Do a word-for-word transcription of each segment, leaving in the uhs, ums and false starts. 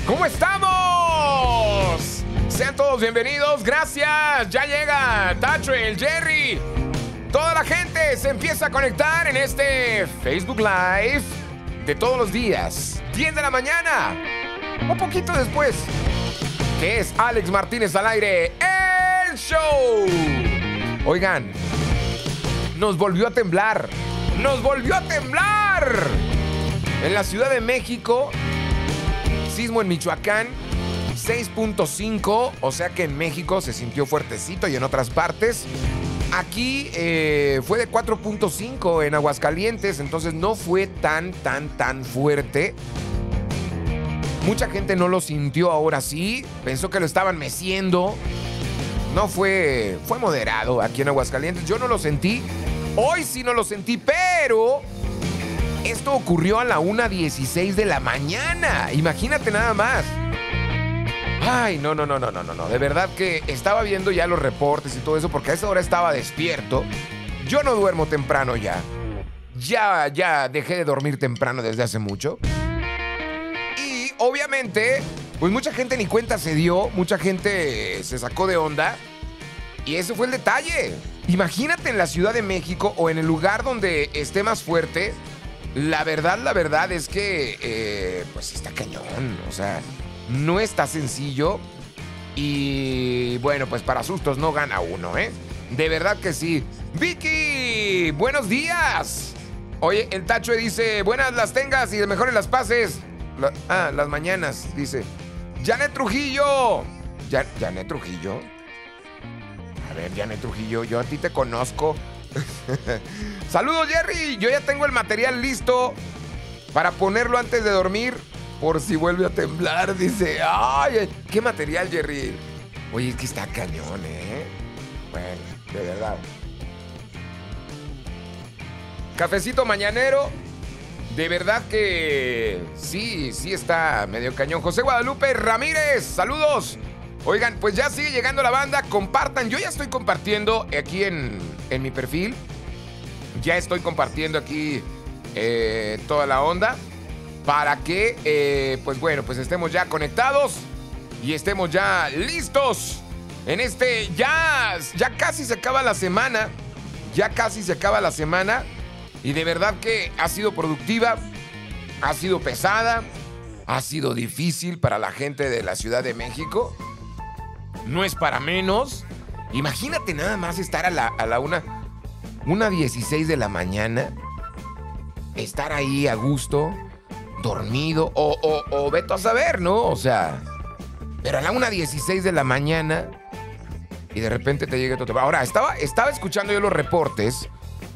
¿Cómo estamos? Sean todos bienvenidos, gracias. Ya llega Tacho, el Jerry. Toda la gente se empieza a conectar en este Facebook Live de todos los días, diez de la mañana, un poquito después, que es Alex Martínez al aire, el show. Oigan, nos volvió a temblar, nos volvió a temblar en la Ciudad de México. Sismo en Michoacán, seis punto cinco, o sea que en México se sintió fuertecito y en otras partes. Aquí eh, fue de cuatro punto cinco en Aguascalientes, entonces no fue tan, tan, tan fuerte. Mucha gente no lo sintió, ahora sí, pensó que lo estaban meciendo. No fue, fue moderado aquí en Aguascalientes, yo no lo sentí. Hoy sí no lo sentí, pero esto ocurrió a la una dieciséis de la mañana. Imagínate nada más. Ay, no, no, no, no, no, no, no. De verdad que estaba viendo ya los reportes y todo eso, porque a esa hora estaba despierto. Yo no duermo temprano ya. Ya, ya dejé de dormir temprano desde hace mucho. Y obviamente, pues mucha gente ni cuenta se dio, mucha gente se sacó de onda. Y ese fue el detalle. Imagínate en la Ciudad de México o en el lugar donde esté más fuerte. La verdad, la verdad es que, eh, pues está cañón, o sea, no está sencillo y, bueno, pues para sustos no gana uno, ¿eh? De verdad que sí. Vicky, buenos días. Oye, el Tacho dice, buenas las tengas y de mejores las pases. La, ah, las mañanas, dice. Janet Trujillo. Ya, Janet Trujillo. A ver, Janet Trujillo, yo a ti te conozco. Saludos, Jerry. Yo ya tengo el material listo para ponerlo antes de dormir por si vuelve a temblar. Dice, ay, ¿qué material, Jerry? Oye, es que está cañón, ¿eh? Bueno, de verdad. Cafecito mañanero. De verdad que sí, sí está medio cañón. José Guadalupe Ramírez, saludos. Oigan, pues ya sigue llegando la banda, compartan. Yo ya estoy compartiendo aquí en, en mi perfil. Ya estoy compartiendo aquí eh, toda la onda para que, eh, pues bueno, pues estemos ya conectados y estemos ya listos en este, ya, ya casi se acaba la semana, ya casi se acaba la semana y de verdad que ha sido productiva, ha sido pesada, ha sido difícil para la gente de la Ciudad de México. No es para menos. Imagínate nada más estar a la, a la una, una dieciséis de la mañana. Estar ahí a gusto, dormido, o, o, o vete a saber, ¿no? O sea, pero a la una dieciséis de la mañana y de repente te llega todo. Ahora, estaba, estaba escuchando yo los reportes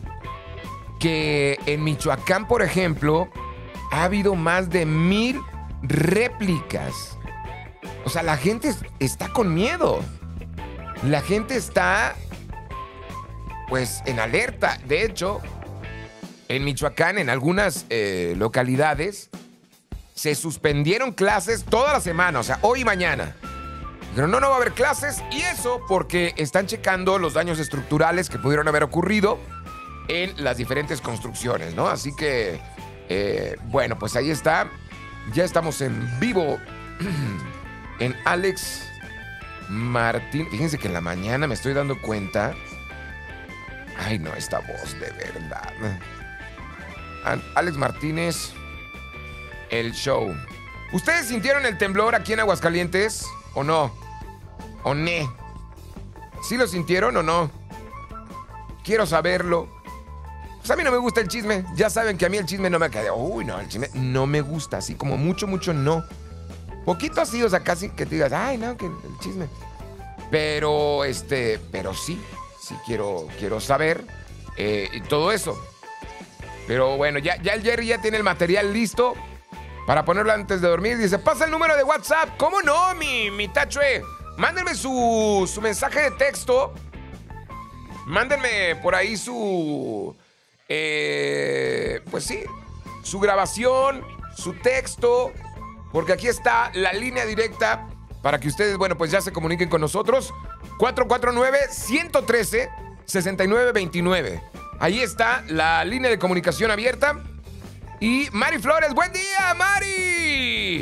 que en Michoacán, por ejemplo, ha habido más de mil réplicas. O sea, la gente está con miedo. La gente está, pues, en alerta. De hecho, en Michoacán, en algunas eh, localidades, se suspendieron clases toda la semana. O sea, hoy y mañana. Pero no, no va a haber clases. Y eso porque están checando los daños estructurales que pudieron haber ocurrido en las diferentes construcciones, ¿no? Así que, eh, bueno, pues ahí está. Ya estamos en vivo en Alex Martín. Fíjense que en la mañana me estoy dando cuenta. Ay, no, esta voz de verdad. Alex Martínez, el show. ¿Ustedes sintieron el temblor aquí en Aguascalientes o no? ¿O ne? ¿Sí lo sintieron o no? Quiero saberlo. Pues a mí no me gusta el chisme. Ya saben que a mí el chisme no me cae. Uy, no, el chisme no me gusta. Así como mucho, mucho no. Poquito así, o sea, casi que te digas, ay, no, que el chisme. Pero, este, pero sí, sí quiero, quiero saber eh, y todo eso. Pero bueno, ya, ya el Jerry ya tiene el material listo para ponerlo antes de dormir. Dice, pasa el número de WhatsApp. ¿Cómo no, mi, mi Tachue? Mándenme su, su mensaje de texto. Mándenme por ahí su, eh, pues sí, su grabación, su texto. Porque aquí está la línea directa para que ustedes, bueno, pues ya se comuniquen con nosotros. cuatro cuatro nueve, uno uno tres, seis nueve dos nueve. Ahí está la línea de comunicación abierta. Y Mari Flores, buen día, Mari.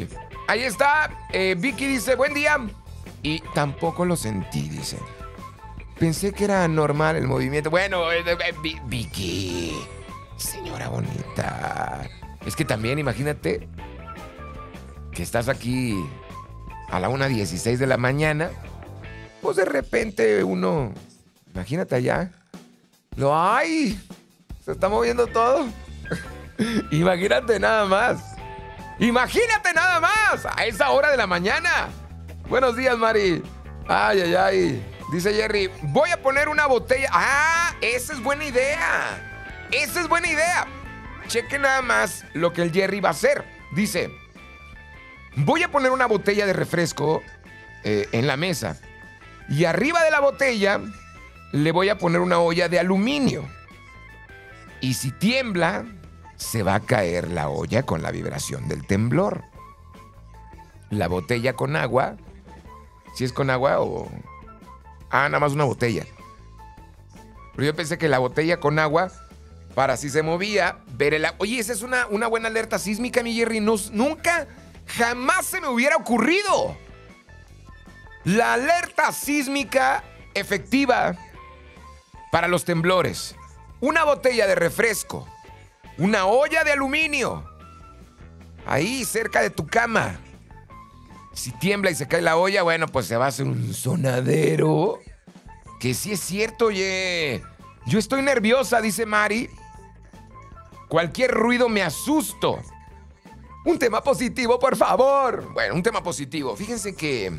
Ahí está. Eh, Vicky dice, buen día. Y tampoco lo sentí, dice. Pensé que era normal el movimiento. Bueno, eh, eh, Vicky, señora bonita. Es que también, imagínate que estás aquí a la una dieciséis de la mañana. Pues de repente uno, imagínate allá. Lo hay. Se está moviendo todo. Imagínate nada más. Imagínate nada más. A esa hora de la mañana. Buenos días, Mari. Ay, ay, ay. Dice Jerry, voy a poner una botella. Ah, esa es buena idea. Esa es buena idea. Cheque nada más lo que el Jerry va a hacer. Dice, voy a poner una botella de refresco eh, en la mesa. Y arriba de la botella le voy a poner una olla de aluminio. Y si tiembla, se va a caer la olla con la vibración del temblor. La botella con agua. Si es con agua o... Ah, nada más una botella. Pero yo pensé que la botella con agua, para si se movía, ver el agua. Oye, esa es una, una buena alerta sísmica, mi Jerry. No, nunca, jamás se me hubiera ocurrido. La alerta sísmica efectiva para los temblores. Una botella de refresco. Una olla de aluminio. Ahí, cerca de tu cama. Si tiembla y se cae la olla, bueno, pues se va a hacer un sonadero. Que sí es cierto, oye. Yo estoy nerviosa, dice Mari. Cualquier ruido me asusto. Un tema positivo, por favor. Bueno, un tema positivo. Fíjense que...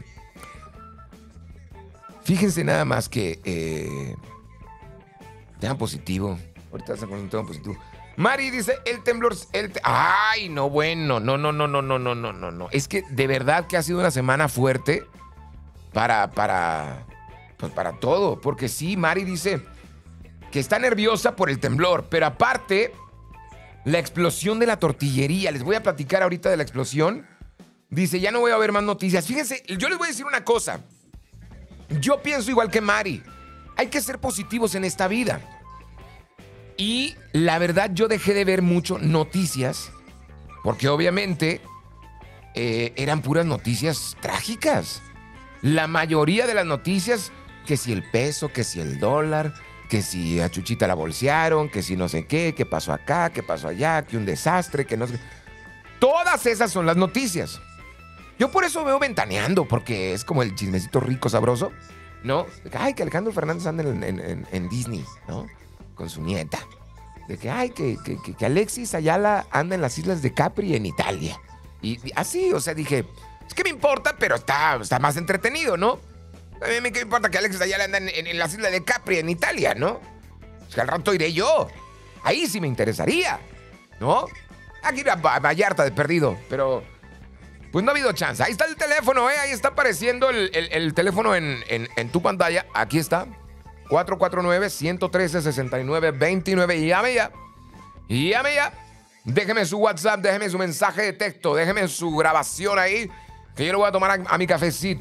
Fíjense nada más que... Eh, tema positivo. Ahorita vas a poner un tema positivo. Mari dice, el temblor... El te Ay, no, bueno, no, no, no, no, no, no, no, no, no. Es que de verdad que ha sido una semana fuerte para, para, pues para todo. Porque sí, Mari dice que está nerviosa por el temblor. Pero aparte, la explosión de la tortillería. Les voy a platicar ahorita de la explosión. Dice, ya no voy a ver más noticias. Fíjense, yo les voy a decir una cosa. Yo pienso igual que Mari. Hay que ser positivos en esta vida. Y la verdad yo dejé de ver mucho noticias porque obviamente eh, eran puras noticias trágicas. La mayoría de las noticias, que si el peso, que si el dólar, que si a Chuchita la bolsearon, que si no sé qué, que pasó acá, que pasó allá, que un desastre, que no sé qué. Todas esas son las noticias. Yo por eso veo Ventaneando, porque es como el chismecito rico, sabroso, ¿no? Ay, que Alejandro Fernández anda en, en, en, en Disney, ¿no? Con su nieta. De que, ay, que, que, que Alexis Ayala anda en las islas de Capri en Italia. Y, y así, o sea, dije, es que me importa, pero está, está más entretenido, ¿no? A mí me importa que Alexis Ayala anda en, en, en las islas de Capri en Italia, ¿no? Es que al rato iré yo. Ahí sí me interesaría, ¿no? Aquí ir a Vallarta de perdido, pero pues no ha habido chance. Ahí está el teléfono, ¿eh? Ahí está apareciendo el, el, el teléfono en, en, en tu pantalla. Aquí está. cuatro cuatro nueve, uno uno tres, seis nueve dos nueve. Llame ya. Llame ya. Déjeme su WhatsApp, déjeme su mensaje de texto, déjeme su grabación ahí, que yo lo voy a tomar a, a mi cafecito.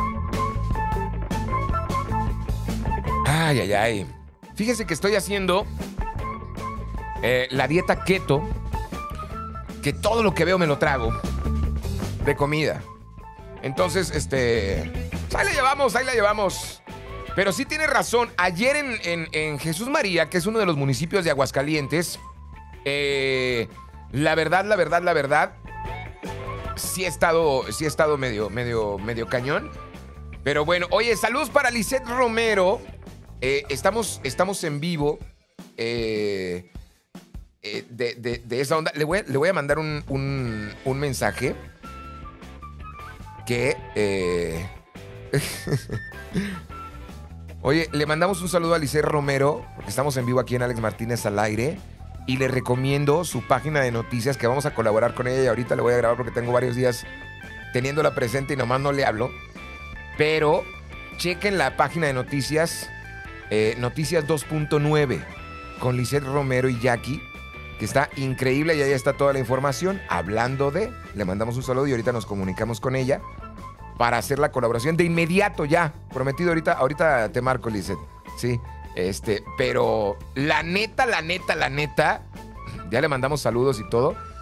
Ay, ay, ay. Fíjense que estoy haciendo eh, la dieta keto, que todo lo que veo me lo trago de comida. Entonces, este... ahí la llevamos, ahí la llevamos. Pero sí tiene razón. Ayer en, en, en Jesús María, que es uno de los municipios de Aguascalientes, eh, la verdad, la verdad, la verdad, sí he estado, sí he estado medio, medio, medio cañón. Pero bueno, oye, saludos para Lisette Romero. Eh, estamos, estamos en vivo eh, eh, de, de, de esa onda. Le voy, le voy a mandar un, un, un mensaje que... Eh, Oye, le mandamos un saludo a Lisette Romero, porque estamos en vivo aquí en Alex Martínez al aire, y le recomiendo su página de noticias, que vamos a colaborar con ella, y ahorita le voy a grabar porque tengo varios días teniéndola presente y nomás no le hablo. Pero chequen la página de noticias, eh, Noticias dos punto nueve, con Lisette Romero y Jackie, que está increíble, y ahí está toda la información. Hablando de, le mandamos un saludo y ahorita nos comunicamos con ella para hacer la colaboración de inmediato ya. Prometido, ahorita, ahorita te marco, Lisette. Sí, este, pero la neta, la neta, la neta, ya le mandamos saludos y todo.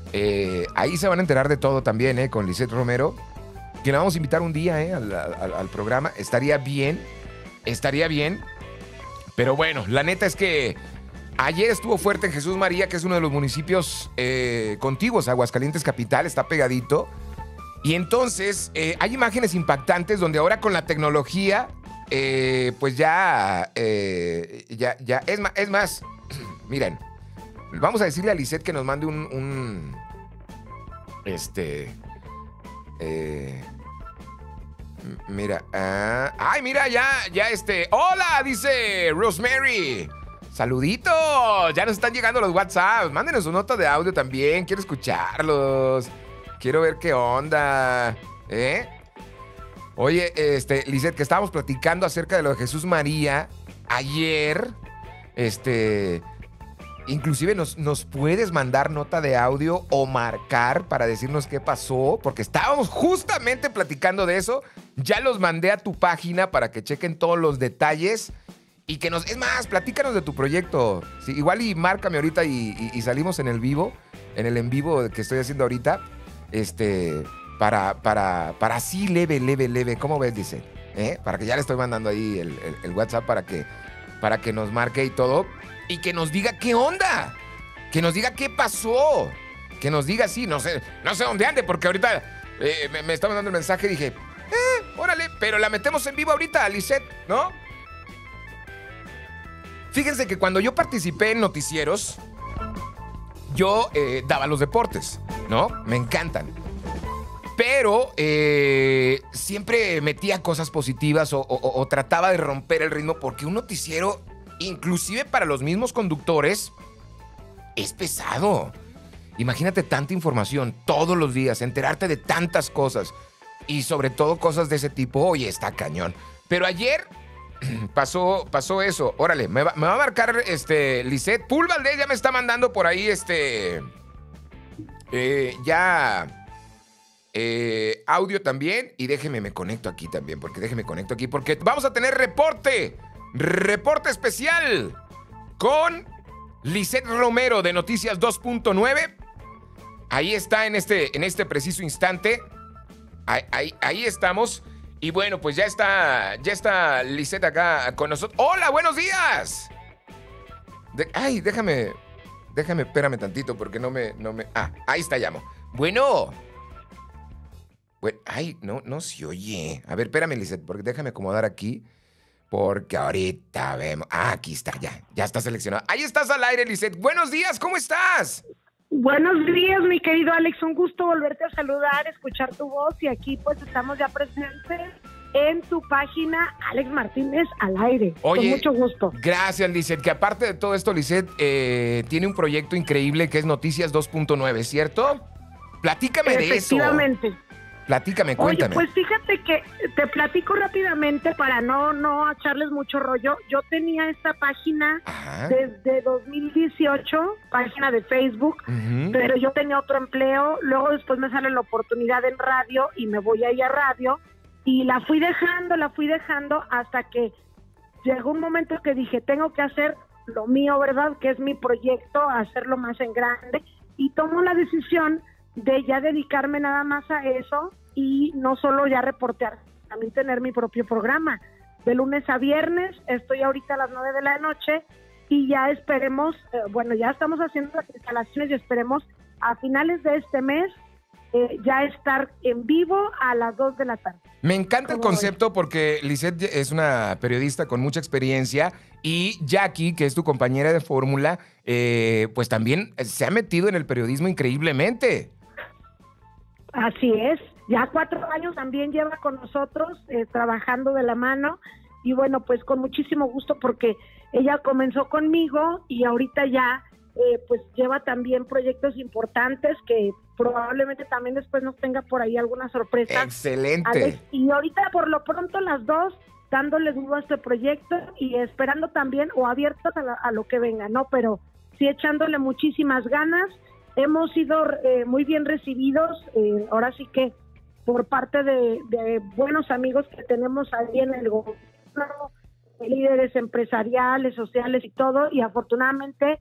Eh, ahí se van a enterar de todo también, ¿eh? Con Lisette Romero, que la vamos a invitar un día, ¿eh? Al, al, al programa. Estaría bien, estaría bien. Pero bueno, la neta es que ayer estuvo fuerte en Jesús María, que es uno de los municipios eh, contiguos, Aguascalientes capital, está pegadito. Y entonces eh, hay imágenes impactantes donde ahora con la tecnología, eh, pues ya, eh, ya, ya, es más, es más, miren, vamos a decirle a Lisette que nos mande un, un este, eh, mira, ah, ay, mira, ya, ya este, hola, dice Rosemary. Saluditos, ya nos están llegando los WhatsApp. Mándenos su nota de audio también, quiero escucharlos. Quiero ver qué onda, ¿eh? Oye, este, Lisette, que estábamos platicando acerca de lo de Jesús María ayer, este, inclusive nos, nos puedes mandar nota de audio o marcar para decirnos qué pasó, porque estábamos justamente platicando de eso. Ya los mandé a tu página para que chequen todos los detalles y que nos, es más, platícanos de tu proyecto. Sí, igual y márcame ahorita y, y, y salimos en el vivo, en el en vivo que estoy haciendo ahorita. Este, para, para, para así leve, leve, leve. ¿Cómo ves, dice? ¿Eh? Para que ya le estoy mandando ahí el, el, el WhatsApp para que, para que nos marque y todo. Y que nos diga qué onda. Que nos diga qué pasó. Que nos diga sí, no sé, no sé dónde ande, porque ahorita eh, me, me está mandando el mensaje y dije, eh, órale, pero la metemos en vivo ahorita, Lisette, ¿no? Fíjense que cuando yo participé en noticieros, yo eh, daba los deportes, ¿no? Me encantan. Pero eh, siempre metía cosas positivas o, o, o trataba de romper el ritmo porque un noticiero, inclusive para los mismos conductores, es pesado. Imagínate tanta información todos los días, enterarte de tantas cosas y sobre todo cosas de ese tipo. Oye, está cañón. Pero ayer pasó, pasó eso. Órale, me va, me va a marcar este, Lisette. Pul Valdés ya me está mandando por ahí este... Eh, ya... Eh, audio también. Y déjeme, me conecto aquí también. Porque déjeme conecto aquí. Porque vamos a tener reporte. Reporte especial. Con Lisette Romero de Noticias dos punto nueve. Ahí está en este, en este preciso instante. Ahí, ahí, ahí estamos. Y bueno, pues ya está, ya está Lisette acá con nosotros. ¡Hola, buenos días! De, ay, déjame, déjame, espérame tantito porque no me, no me... Ah, ahí está, llamo. Bueno. Bueno, ay, no, no se oye. A ver, espérame, Lisette, porque déjame acomodar aquí. Porque ahorita vemos... Ah, aquí está, ya, ya está seleccionado. Ahí estás al aire, Lisette. Buenos días, ¿cómo estás? Buenos días, mi querido Alex, un gusto volverte a saludar, escuchar tu voz y aquí pues estamos ya presentes en tu página Alex Martínez al aire. Oye, con mucho gusto. Gracias, Lisette, que aparte de todo esto, Lisette eh, tiene un proyecto increíble que es Noticias dos punto nueve, ¿cierto? Platícame de eso. Efectivamente. Platícame, cuéntame. Oye, pues fíjate que te platico rápidamente para no, no echarles mucho rollo. Yo tenía esta página Ajá. desde dos mil dieciocho, página de Facebook, uh-huh. pero yo tenía otro empleo. Luego después me sale la oportunidad en radio y me voy ahí a radio. Y la fui dejando, la fui dejando hasta que llegó un momento que dije, tengo que hacer lo mío, ¿verdad? Que es mi proyecto, hacerlo más en grande. Y tomo la decisión de ya dedicarme nada más a eso y no solo ya reportear, también tener mi propio programa. De lunes a viernes, estoy ahorita a las nueve de la noche y ya esperemos, eh, bueno, ya estamos haciendo las instalaciones y esperemos a finales de este mes eh, ya estar en vivo a las dos de la tarde. Me encanta el concepto porque Lisette es una periodista con mucha experiencia y Jackie, que es tu compañera de fórmula, eh, pues también se ha metido en el periodismo increíblemente. Así es, ya cuatro años también lleva con nosotros eh, trabajando de la mano y bueno, pues con muchísimo gusto porque ella comenzó conmigo y ahorita ya eh, pues lleva también proyectos importantes que probablemente también después nos tenga por ahí alguna sorpresa. Excelente. Alex, y ahorita por lo pronto las dos dándole duro a este proyecto y esperando también o abiertos a, la, a lo que venga, ¿no? Pero sí echándole muchísimas ganas. Hemos sido eh, muy bien recibidos, eh, ahora sí que por parte de, de buenos amigos que tenemos ahí en el gobierno, líderes empresariales, sociales y todo, y afortunadamente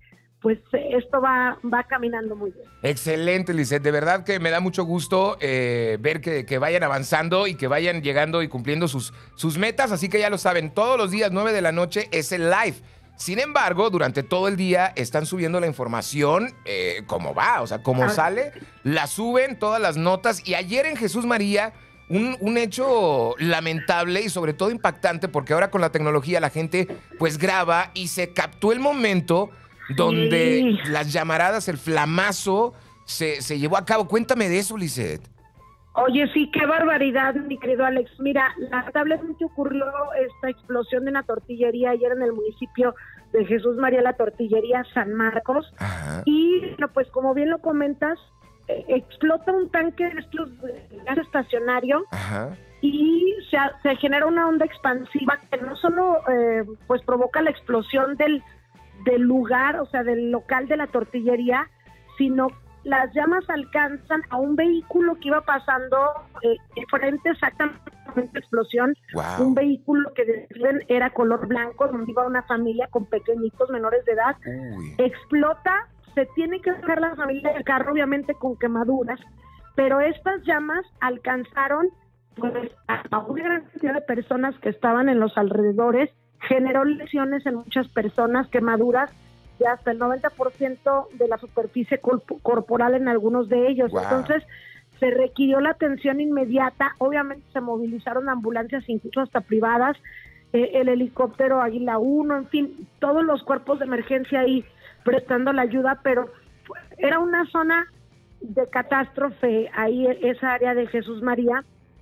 pues esto va, va caminando muy bien. Excelente, Lizeth. De verdad que me da mucho gusto eh, ver que, que vayan avanzando y que vayan llegando y cumpliendo sus, sus metas. Así que ya lo saben, todos los días, nueve de la noche, es el live. Sin embargo, durante todo el día están subiendo la información eh, como va, o sea, como ah. sale, la suben todas las notas. Y ayer en Jesús María, un, un hecho lamentable y sobre todo impactante, porque ahora con la tecnología la gente pues graba y se captó el momento donde sí. las llamaradas, el flamazo, se, se llevó a cabo. Cuéntame de eso, Lizeth. Oye, sí, qué barbaridad, mi querido Alex. Mira, lamentablemente ocurrió esta explosión de una tortillería ayer en el municipio de Jesús María, la tortillería San Marcos. Ajá. Y, bueno, pues como bien lo comentas, eh, explota un tanque de estos de gas estacionario. Ajá. Y se, se genera una onda expansiva que no solo eh, pues provoca la explosión del del lugar, o sea, del local de la tortillería, sino las llamas alcanzan a un vehículo que iba pasando eh, frente exactamente a la explosión, wow. Un vehículo que describen era color blanco, donde iba una familia con pequeñitos menores de edad. Uy. Explota, se tiene que sacar la familia del carro, obviamente con quemaduras, pero estas llamas alcanzaron pues a una gran cantidad de personas que estaban en los alrededores, generó lesiones en muchas personas, quemaduras de hasta el noventa por ciento de la superficie corp- corporal en algunos de ellos. Wow. Entonces, se requirió la atención inmediata. Obviamente se movilizaron ambulancias, incluso hasta privadas, eh, el helicóptero Águila uno, en fin, todos los cuerpos de emergencia ahí prestando la ayuda, pero era una zona de catástrofe ahí, esa área de Jesús María.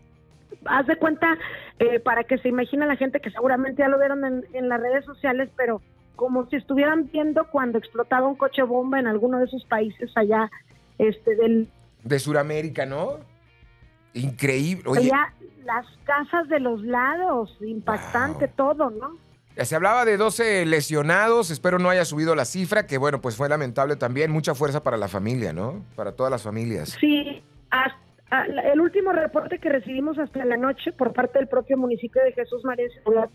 Haz de cuenta, eh, para que se imagine la gente, que seguramente ya lo vieron en, en las redes sociales, pero como si estuvieran viendo cuando explotaba un coche bomba en alguno de esos países allá este del de Sudamérica, ¿no? Increíble. Oye, allá las casas de los lados, impactante. Wow. Todo, ¿no? Se hablaba de doce lesionados, espero no haya subido la cifra, que bueno, pues fue lamentable también. Mucha fuerza para la familia, ¿no? Para todas las familias. Sí, hasta el último reporte que recibimos hasta la noche por parte del propio municipio de Jesús María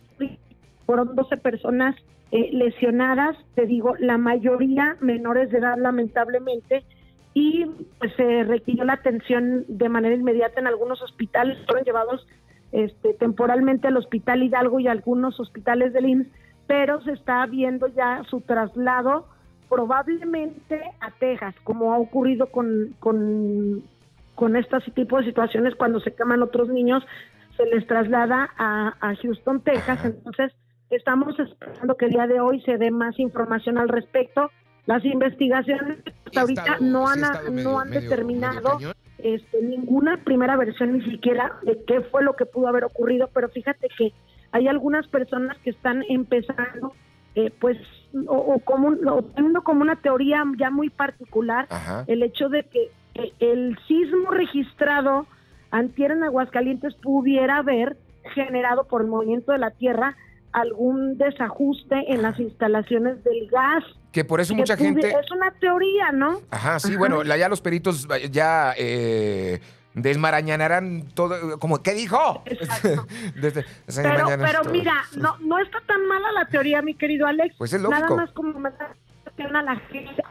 fueron doce personas eh, lesionadas, te digo, la mayoría menores de edad, lamentablemente, y pues se requirió la atención de manera inmediata en algunos hospitales. Fueron llevados este, temporalmente al Hospital Hidalgo y a algunos hospitales del I M S S, pero se está viendo ya su traslado probablemente a Texas, como ha ocurrido con... con con este tipo de situaciones, cuando se queman otros niños, se les traslada a, a Houston, Texas. Entonces, estamos esperando que el día de hoy se dé más información al respecto. Las investigaciones hasta ahorita estado, no han, medio, no han medio, determinado medio este, ninguna primera versión, ni siquiera de qué fue lo que pudo haber ocurrido, pero fíjate que hay algunas personas que están empezando, eh, pues, o, o, como, o teniendo como una teoría ya muy particular, ajá, el hecho de que el sismo registrado antier en Aguascalientes pudiera haber generado por el movimiento de la tierra algún desajuste en las instalaciones del gas. Que por eso que mucha gente... Es una teoría, ¿no? Ajá, sí, ajá. Bueno, la, ya los peritos ya eh, desmarañarán todo, como, ¿qué dijo? Desde, pero pero mira, no, no está tan mala la teoría, mi querido Alex. Pues es lógico. Nada más como me da a la gente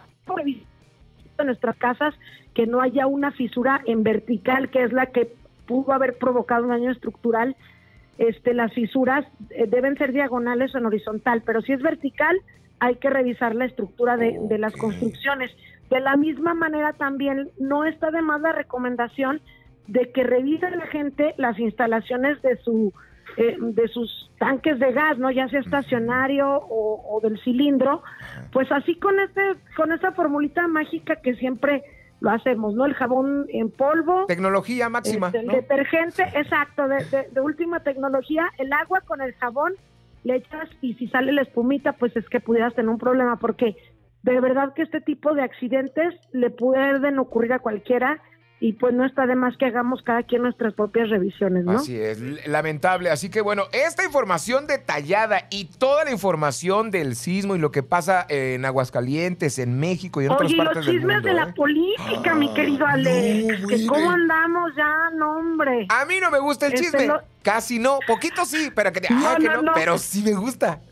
en nuestras casas que no haya una fisura en vertical, que es la que pudo haber provocado un daño estructural. Este, las fisuras eh, deben ser diagonales o en horizontal, pero si es vertical hay que revisar la estructura de, okay. de las construcciones. De la misma manera también no está de más la recomendación de que revise la gente las instalaciones de su eh, de sus tanques de gas, no, ya sea estacionario o, o del cilindro, pues así con este con esa formulita mágica que siempre lo hacemos, ¿no? El jabón en polvo. Tecnología máxima, este, el ¿no? detergente, exacto, de, de, de última tecnología, el agua con el jabón, le echas y si sale la espumita, pues es que pudieras tener un problema, porque de verdad que este tipo de accidentes le pueden ocurrir a cualquiera y pues no está de más que hagamos cada quien nuestras propias revisiones, ¿no? Así es, lamentable. Así que bueno, esta información detallada y toda la información del sismo y lo que pasa en Aguascalientes, en México y en Oye, otras partes del mundo. Oye, los chismes de ¿eh? la política, mi querido Alex. No, que ¿cómo andamos ya? No, hombre. A mí no me gusta el este chisme. Lo... Casi no, poquito sí, pero que, no, ah, que no, no, no, pero sí me gusta.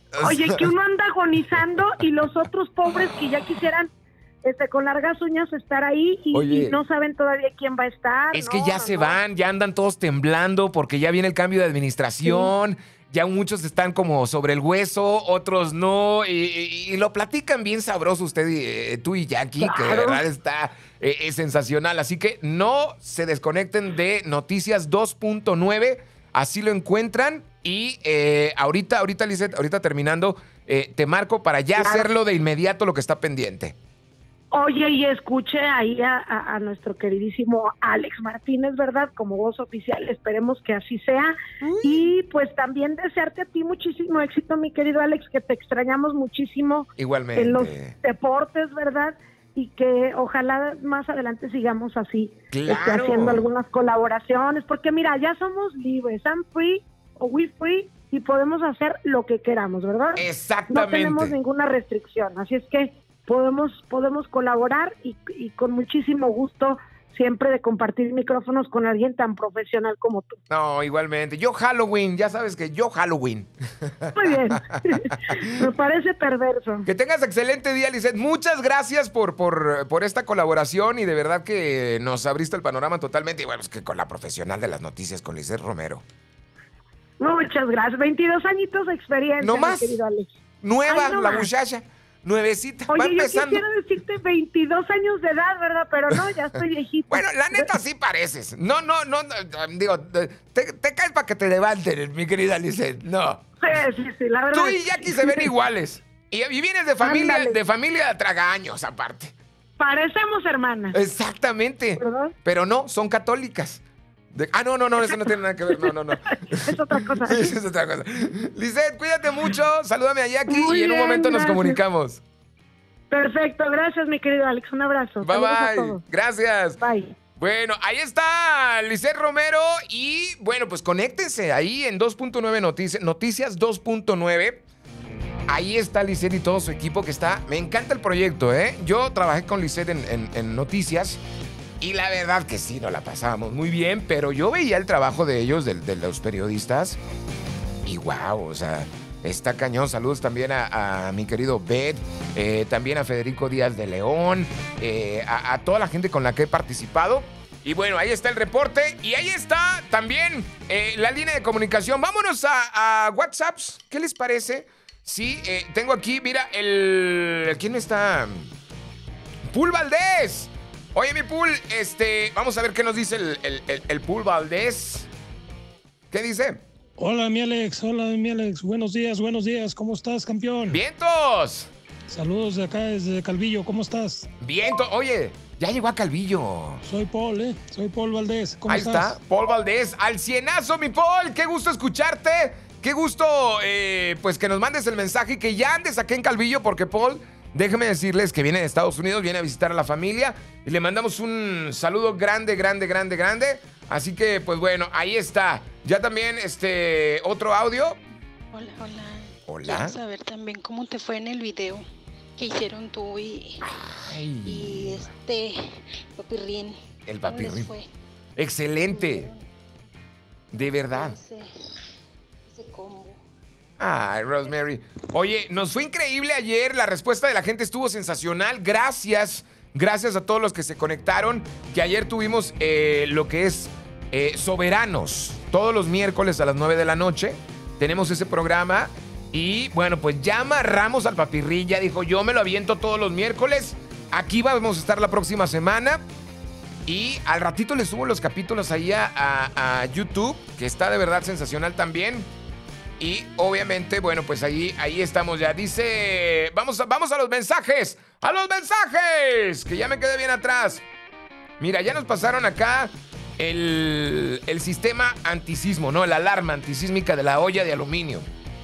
Oye, que uno anda agonizando y los otros pobres que ya quisieran este, con largas uñas estar ahí y, y no saben todavía quién va a estar. Es no, que ya no, se no. van, ya andan todos temblando porque ya viene el cambio de administración. Sí. Ya muchos están como sobre el hueso, otros no, y, y, y lo platican bien sabroso usted y eh, tú y Jackie, claro. Que de verdad está eh, es sensacional. Así que no se desconecten de Noticias dos punto nueve, así lo encuentran. Y eh, ahorita, ahorita, Lizeth, ahorita terminando, eh, te marco para ya claro. hacerlo de inmediato lo que está pendiente. Oye, y escuche ahí a, a, a nuestro queridísimo Alex Martínez, ¿verdad? Como voz oficial, esperemos que así sea. Uy. Y pues también desearte a ti muchísimo éxito, mi querido Alex, que te extrañamos muchísimo. Igualmente. En los deportes, ¿verdad? Y que ojalá más adelante sigamos así, claro. este, haciendo algunas colaboraciones, porque mira, ya somos libres, I'm free o we free, y podemos hacer lo que queramos, ¿verdad? Exactamente. No tenemos ninguna restricción, así es que podemos podemos colaborar y, y con muchísimo gusto siempre de compartir micrófonos con alguien tan profesional como tú. No, igualmente. Yo Halloween, ya sabes que yo Halloween. Muy bien. Me parece perverso. Que tengas excelente día, Lizeth. Muchas gracias por, por, por esta colaboración y de verdad que nos abriste el panorama totalmente. Y bueno, es que con la profesional de las noticias, con Lizeth Romero. Muchas gracias. veintidós añitos de experiencia, ¿no más? Mi querido Alex. Nueva, Ay, no la más. Muchacha. Nuevecita, Oye, va empezando. Yo quisiera decirte veintidós años de edad, ¿verdad? Pero no, ya estoy viejita. Bueno, la neta sí pareces. No, no, no, no digo, te, te caes para que te levanten, mi querida Lizeth. No. Sí, sí, sí, la verdad. Tú y Jackie se ven iguales. Y, y vienes de familia, Ándale. de familia de tragaños, aparte. Parecemos hermanas. Exactamente. ¿Verdad? Pero no, son católicas. De, ah, no, no, no, eso no tiene nada que ver. No, no, no. Es otra cosa. Es otra cosa. Lizeth, cuídate mucho. Salúdame a Jackie Muy y en un bien, momento gracias. nos comunicamos. Perfecto, gracias, mi querido Alex. Un abrazo. Bye, Saludos bye. Gracias. Bye. Bueno, ahí está Lizeth Romero y bueno, pues conéctense ahí en dos punto nueve Noticias, Noticias dos punto nueve. Ahí está Lizeth y todo su equipo que está. Me encanta el proyecto, ¿eh? Yo trabajé con Lizeth en, en, en Noticias. Y la verdad que sí, nos la pasábamos muy bien, pero yo veía el trabajo de ellos, de, de los periodistas, y wow, o sea, está cañón. Saludos también a, a mi querido Beth, eh, también a Federico Díaz de León, eh, a, a toda la gente con la que he participado. Y bueno, ahí está el reporte, y ahí está también eh, la línea de comunicación. Vámonos a, a WhatsApps, ¿qué les parece? Sí, eh, tengo aquí, mira, el... ¿Quién está? Pool Valdés. Oye, mi Pool, este, vamos a ver qué nos dice el, el, el, el Pool Valdés. ¿Qué dice? Hola, mi Alex, hola, mi Alex. Buenos días, buenos días. ¿Cómo estás, campeón? ¡Vientos! Saludos de acá desde Calvillo. ¿Cómo estás? ¡Vientos! Oye, ya llegó a Calvillo. Soy Paul, ¿eh? Soy Paul Valdés. ¿Cómo Ahí estás? Ahí está, Paul Valdés. Al cienazo, mi Paul. Qué gusto escucharte. Qué gusto, eh, pues, que nos mandes el mensaje y que ya andes aquí en Calvillo porque, Paul... Déjenme decirles que viene de Estados Unidos, viene a visitar a la familia y le mandamos un saludo grande, grande, grande, grande. Así que, pues bueno, ahí está. Ya también, este, otro audio. Hola, hola. Hola. Quiero saber también cómo te fue en el video que hicieron tú y, Ay. y este Papirrín. El Papirrín. Fue? Excelente. De verdad. Ese, ese combo. Ay, Rosemary. Oye, nos fue increíble ayer. La respuesta de la gente estuvo sensacional. Gracias. Gracias a todos los que se conectaron. Que ayer tuvimos eh, lo que es eh, Soberanos. Todos los miércoles a las nueve de la noche. Tenemos ese programa. Y bueno, pues ya amarramos al Papirrín. Ya dijo, yo me lo aviento todos los miércoles. Aquí vamos a estar la próxima semana. Y al ratito les subo los capítulos ahí a, a, a YouTube. Que está de verdad sensacional también. Y obviamente, bueno, pues ahí, ahí estamos ya. Dice, vamos a, vamos a los mensajes. ¡A los mensajes! Que ya me quedé bien atrás. Mira, ya nos pasaron acá el, el sistema antisismo, ¿no? La alarma antisísmica de la olla de aluminio.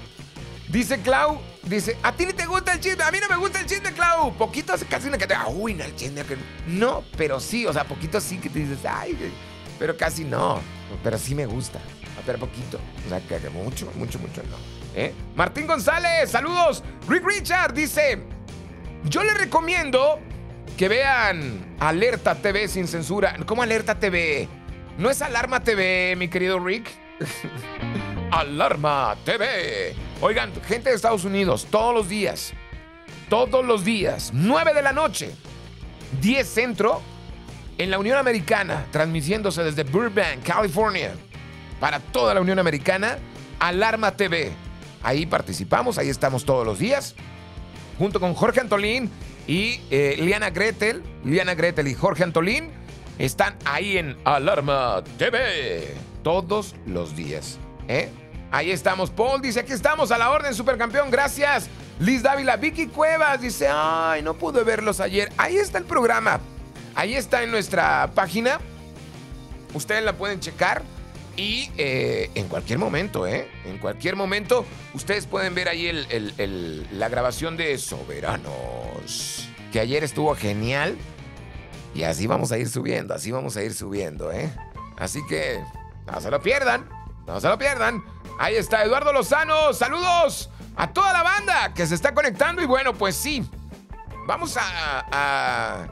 Dice Clau, dice, ¿a ti ni te gusta el chisme? A mí no me gusta el chisme, Clau. Poquito hace casi una que te... Uy, no, el chisme. Que... No, pero sí, o sea, poquito sí que te dices, ay, pero casi no. Pero sí me gusta. Pero poquito, o sea, que mucho, mucho, mucho no. ¿Eh? Martín González, saludos. Rick Richard dice, yo les recomiendo que vean Alerta T V sin censura. ¿Cómo Alerta T V? No es Alarma T V, mi querido Rick. Alarma T V. Oigan, gente de Estados Unidos, todos los días, todos los días, nueve de la noche, diez centro, en la Unión Americana, transmitiéndose desde Burbank, California, para toda la Unión Americana, Alarma T V. Ahí participamos, ahí estamos todos los días, junto con Jorge Antolín y eh, Liana Gretel. Liana Gretel y Jorge Antolín están ahí en Alarma T V todos los días, ¿eh? Ahí estamos. Paul dice, aquí estamos a la orden, supercampeón, gracias. Liz Dávila, Vicky Cuevas dice, ay, no pude verlos ayer. Ahí está el programa. Ahí está en nuestra página. Ustedes la pueden checar. Y eh, en cualquier momento, ¿eh? En cualquier momento, ustedes pueden ver ahí el, el, el, la grabación de Soberanos, que ayer estuvo genial. Y así vamos a ir subiendo, así vamos a ir subiendo, ¿eh? Así que no se lo pierdan, no se lo pierdan. Ahí está Eduardo Lozano, saludos a toda la banda que se está conectando. Y bueno, pues sí, vamos a... a...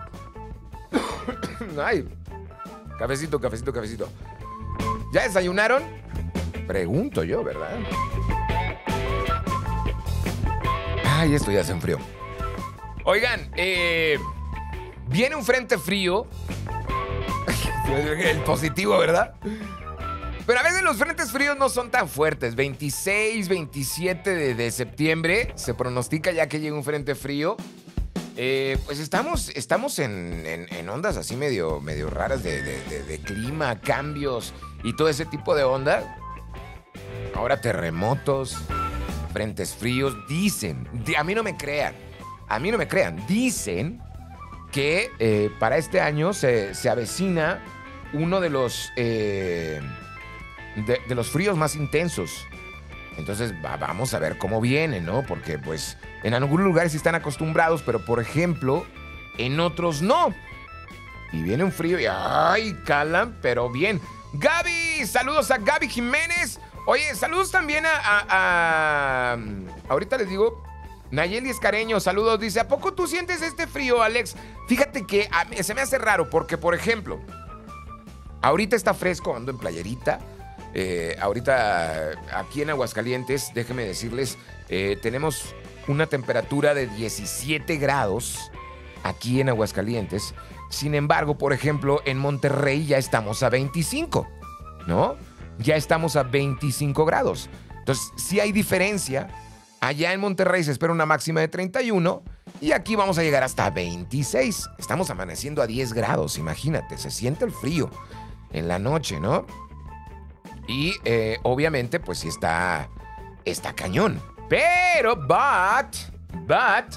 Ay, cafecito, cafecito, cafecito. ¿Ya desayunaron? Pregunto yo, ¿verdad? Ay, esto ya se enfrió. Oigan, eh, viene un frente frío. El positivo, ¿verdad? Pero a veces los frentes fríos no son tan fuertes. veintiséis, veintisiete de, de septiembre se pronostica ya que llega un frente frío. Eh, pues estamos, estamos en, en, en ondas así medio, medio raras de, de, de, de clima, cambios y todo ese tipo de onda. Ahora terremotos, frentes fríos. Dicen, a mí no me crean, a mí no me crean. Dicen que eh, para este año se, se avecina uno de los, eh, de, de los fríos más intensos. Entonces va, vamos a ver cómo viene, ¿no? Porque pues en algunos lugares sí están acostumbrados, pero por ejemplo, en otros no. Y viene un frío y ¡ay! Calan, pero bien. Gaby, saludos a Gaby Jiménez. Oye, saludos también a... a, a ahorita les digo, Nayeli Escareño, saludos. Dice, ¿a poco tú sientes este frío, Alex? Fíjate que a, se me hace raro porque, por ejemplo, ahorita está fresco, ando en playerita. Eh, ahorita aquí en Aguascalientes, déjenme decirles, eh, tenemos una temperatura de diecisiete grados aquí en Aguascalientes. Sin embargo, por ejemplo, en Monterrey ya estamos a veinticinco, ¿no? Ya estamos a veinticinco grados. Entonces, sí hay diferencia. Allá en Monterrey se espera una máxima de treinta y uno y aquí vamos a llegar hasta veintiséis. Estamos amaneciendo a diez grados, imagínate, se siente el frío en la noche, ¿no? Y eh, obviamente, pues sí está, está cañón. Pero, but, but,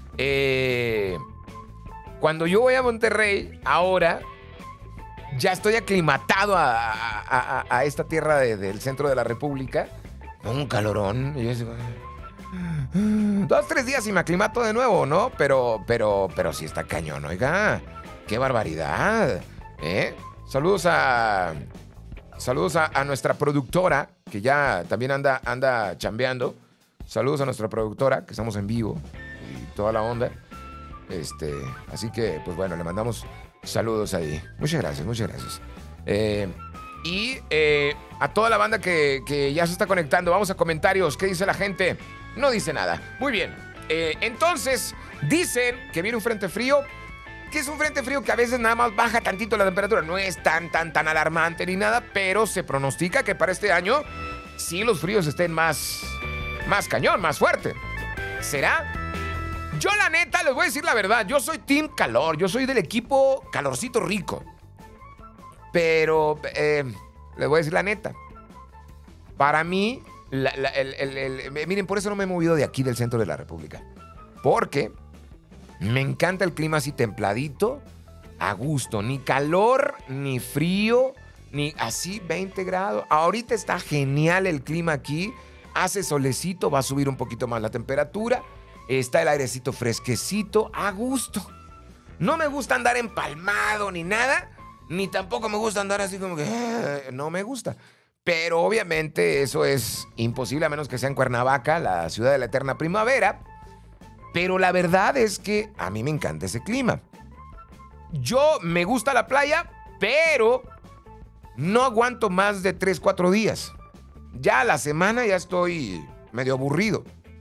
eh, cuando yo voy a Monterrey, ahora ya estoy aclimatado a, a, a, a esta tierra de, del centro de la República. Un calorón. Y yo digo, dos, tres días y me aclimato de nuevo, ¿no? Pero, pero, pero sí está cañón, oiga. ¡Qué barbaridad! ¿Eh? Saludos a... Saludos a, a nuestra productora, que ya también anda, anda chambeando. Saludos a nuestra productora, que estamos en vivo y toda la onda. Este, así que, pues bueno, le mandamos saludos ahí. Muchas gracias, muchas gracias. Eh, y eh, a toda la banda que, que ya se está conectando, vamos a comentarios. ¿Qué dice la gente? No dice nada. Muy bien. Eh, entonces, dicen que viene un frente frío. Que es un frente frío que a veces nada más baja tantito la temperatura. No es tan, tan, tan alarmante ni nada, pero se pronostica que para este año sí los fríos estén más, más cañón, más fuerte. ¿Será? Yo la neta, les voy a decir la verdad, yo soy team calor, yo soy del equipo calorcito rico. Pero, eh, les voy a decir la neta, para mí, la, la, el, el, el, miren, por eso no me he movido de aquí del centro de la República. Porque... me encanta el clima así templadito, a gusto. Ni calor, ni frío, ni así veinte grados. Ahorita está genial el clima aquí. Hace solecito, va a subir un poquito más la temperatura. Está el airecito fresquecito, a gusto. No me gusta andar empalmado ni nada. Ni tampoco me gusta andar así como que... Eh, no me gusta. Pero obviamente eso es imposible a menos que sea en Cuernavaca, la ciudad de la eterna primavera. Pero la verdad es que a mí me encanta ese clima. Yo me gusta la playa, pero no aguanto más de tres, cuatro días. Ya a la semana ya estoy medio aburrido.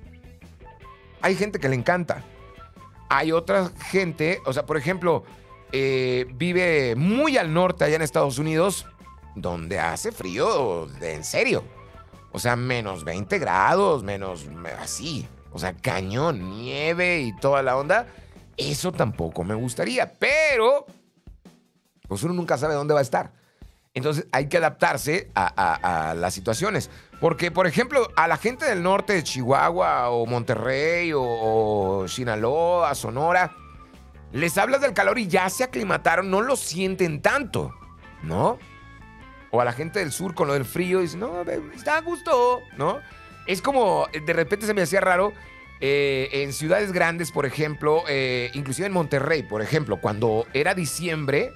Hay gente que le encanta. Hay otra gente, o sea, por ejemplo, eh, vive muy al norte allá en Estados Unidos, donde hace frío de en serio. O sea, menos veinte grados, menos así. O sea, cañón, nieve y toda la onda. Eso tampoco me gustaría, pero pues uno nunca sabe dónde va a estar. Entonces hay que adaptarse a, a, a las situaciones. Porque, por ejemplo, a la gente del norte de Chihuahua o Monterrey o, o Sinaloa, Sonora, les hablas del calor y ya se aclimataron, no lo sienten tanto, ¿no? O a la gente del sur con lo del frío, dicen, no, está a gusto, ¿no? Es como, de repente se me hacía raro, eh, en ciudades grandes, por ejemplo, eh, inclusive en Monterrey, por ejemplo, cuando era diciembre,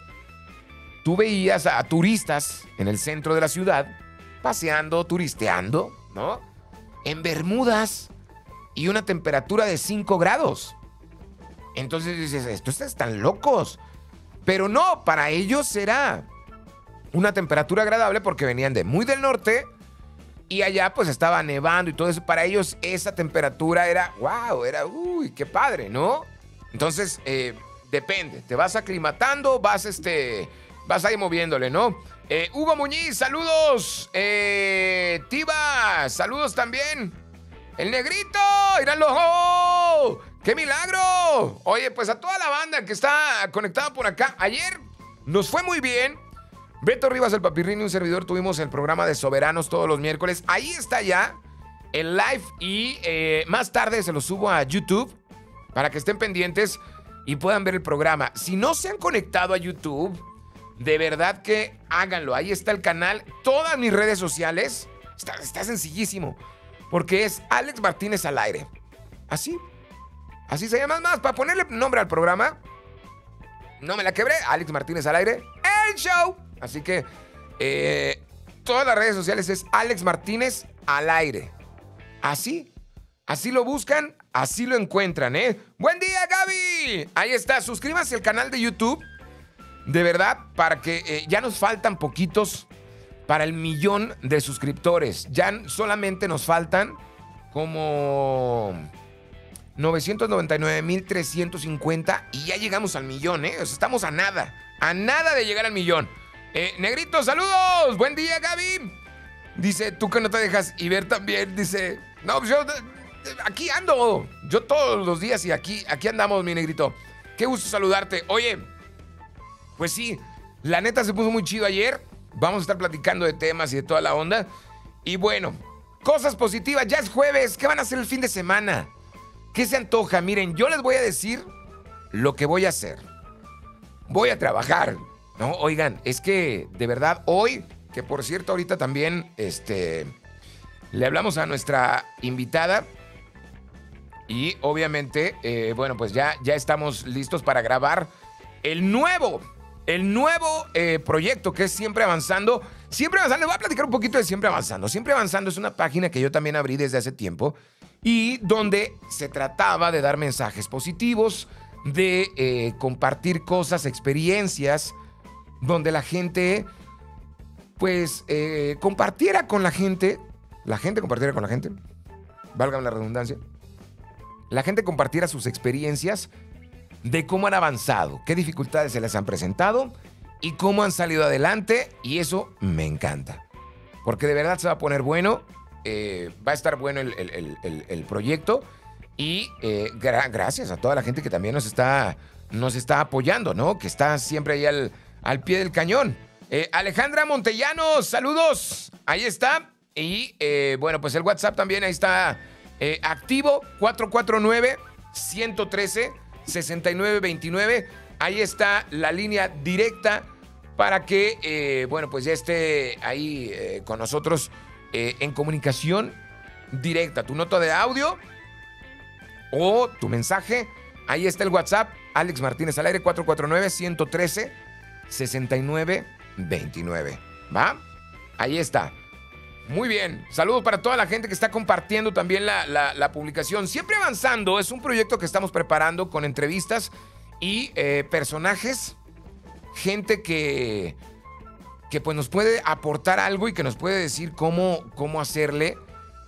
tú veías a, a turistas en el centro de la ciudad, paseando, turisteando, ¿no? En bermudas y una temperatura de cinco grados. Entonces dices, estos están locos. Pero no, para ellos era una temperatura agradable porque venían de muy del norte y allá pues estaba nevando y todo eso. Para ellos esa temperatura era, wow, era, uy, qué padre, ¿no? Entonces, eh, depende, te vas aclimatando, vas este... vas ahí moviéndole, ¿no? Eh, Hugo Muñiz, saludos. Eh, Tiba, saludos también. El Negrito, ¡míralo! ¡Oh! ¡Qué milagro! Oye, pues a toda la banda que está conectada por acá. Ayer nos fue muy bien. Beto Rivas, el Papirrín y un servidor tuvimos el programa de Soberanos todos los miércoles. Ahí está ya el live y eh, más tarde se lo subo a YouTube para que estén pendientes y puedan ver el programa. Si no se han conectado a YouTube, de verdad que háganlo. Ahí está el canal. Todas mis redes sociales. Está, está sencillísimo. Porque es Alex Martínez al aire. Así. Así se llama. Más, para ponerle nombre al programa. No me la quebré. Alex Martínez al aire. El show. Así que eh, todas las redes sociales es Alex Martínez al aire. Así. Así lo buscan. Así lo encuentran, ¿eh? ¡Buen día, Gaby! Ahí está. Suscríbanse al canal de YouTube. De verdad, para que eh, ya nos faltan poquitos para el millón de suscriptores. Ya solamente nos faltan como novecientos noventa y nueve mil trescientos cincuenta y ya llegamos al millón, ¿eh? O sea, estamos a nada, a nada de llegar al millón. Eh, Negrito, saludos. Buen día, Gaby. Dice, tú que no te dejas y ver también. Dice, no, pues yo aquí ando. Yo todos los días y aquí, aquí andamos, mi Negrito. Qué gusto saludarte. Oye, pues sí, la neta se puso muy chido ayer. Vamos a estar platicando de temas y de toda la onda. Y bueno, cosas positivas. Ya es jueves. ¿Qué van a hacer el fin de semana? ¿Qué se antoja? Miren, yo les voy a decir lo que voy a hacer. Voy a trabajar. No, oigan, es que de verdad hoy, que por cierto ahorita también este, le hablamos a nuestra invitada. Y obviamente, eh, bueno, pues ya, ya estamos listos para grabar el nuevo... El nuevo eh, proyecto que es Siempre Avanzando. Siempre Avanzando, les voy a platicar un poquito de Siempre Avanzando. Siempre Avanzando es una página que yo también abrí desde hace tiempo y donde se trataba de dar mensajes positivos, de eh, compartir cosas, experiencias, donde la gente, pues, eh, compartiera con la gente, la gente compartiera con la gente, válgame la redundancia, la gente compartiera sus experiencias de cómo han avanzado, qué dificultades se les han presentado y cómo han salido adelante. Y eso me encanta, porque de verdad se va a poner bueno, eh, va a estar bueno el, el, el, el proyecto. Y eh, gra- gracias a toda la gente que también nos está, nos está apoyando, ¿no? Que está siempre ahí al, al pie del cañón. Eh, Alejandra Montellanos, saludos. Ahí está. Y eh, bueno, pues el WhatsApp también ahí está eh, activo, cuatro cuatro nueve, uno uno tres, seis nueve dos nueve. Ahí está la línea directa para que, eh, bueno, pues ya esté ahí eh, con nosotros eh, en comunicación directa. Tu nota de audio o tu mensaje. Ahí está el WhatsApp, Alex Martínez al aire, cuatro cuatro nueve, uno uno tres, seis nueve dos nueve. ¿Va? Ahí está. Muy bien. Saludos para toda la gente que está compartiendo también la, la, la publicación. Siempre Avanzando es un proyecto que estamos preparando con entrevistas y eh, personajes, gente que, que pues nos puede aportar algo y que nos puede decir cómo, cómo hacerle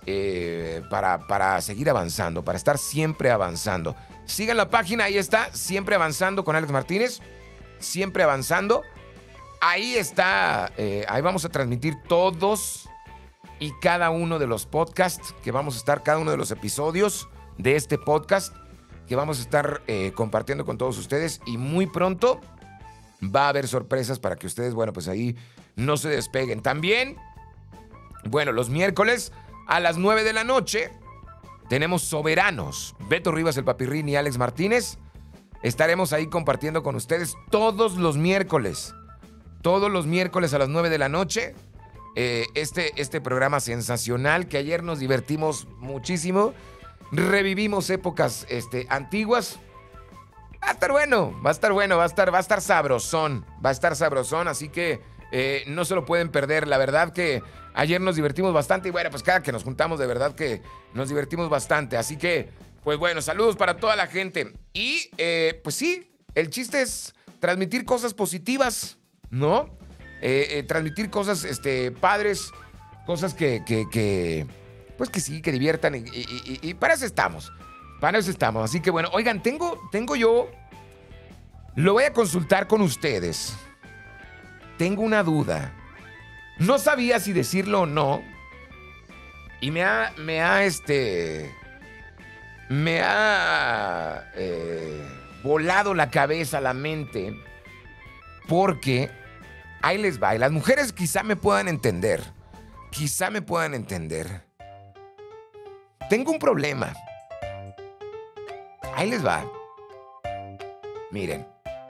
eh, para, para seguir avanzando, para estar siempre avanzando. Sigan la página, ahí está, Siempre Avanzando con Alex Martínez. Siempre Avanzando. Ahí está, eh, ahí vamos a transmitir todos y cada uno de los podcasts que vamos a estar, cada uno de los episodios de este podcast que vamos a estar eh, compartiendo con todos ustedes. Y muy pronto va a haber sorpresas para que ustedes, bueno, pues ahí no se despeguen. También, bueno, los miércoles a las nueve de la noche tenemos Soberanos. Beto Rivas, el Papirrín y Alex Martínez. Estaremos ahí compartiendo con ustedes todos los miércoles. Todos los miércoles a las nueve de la noche. Eh, este, este programa sensacional que ayer nos divertimos muchísimo. Revivimos épocas este, antiguas. Va a estar bueno, va a estar bueno, va a estar, va a estar sabrosón. Va a estar sabrosón, así que eh, no se lo pueden perder. La verdad que ayer nos divertimos bastante. Y bueno, pues cada que nos juntamos, de verdad que nos divertimos bastante. Así que, pues bueno, saludos para toda la gente. Y eh, pues sí, el chiste es transmitir cosas positivas, ¿no? Eh, eh, transmitir cosas este, padres, cosas que, que, que, pues que sí, que diviertan. Y, y, y, y para eso estamos, para eso estamos. Así que bueno, oigan, tengo, tengo yo, lo voy a consultar con ustedes. Tengo una duda. No sabía si decirlo o no. Y me ha, me ha, este, me ha eh, volado la cabeza, la mente, porque ahí les va. Y las mujeres quizá me puedan entender. Quizá me puedan entender. Tengo un problema. Ahí les va. Miren.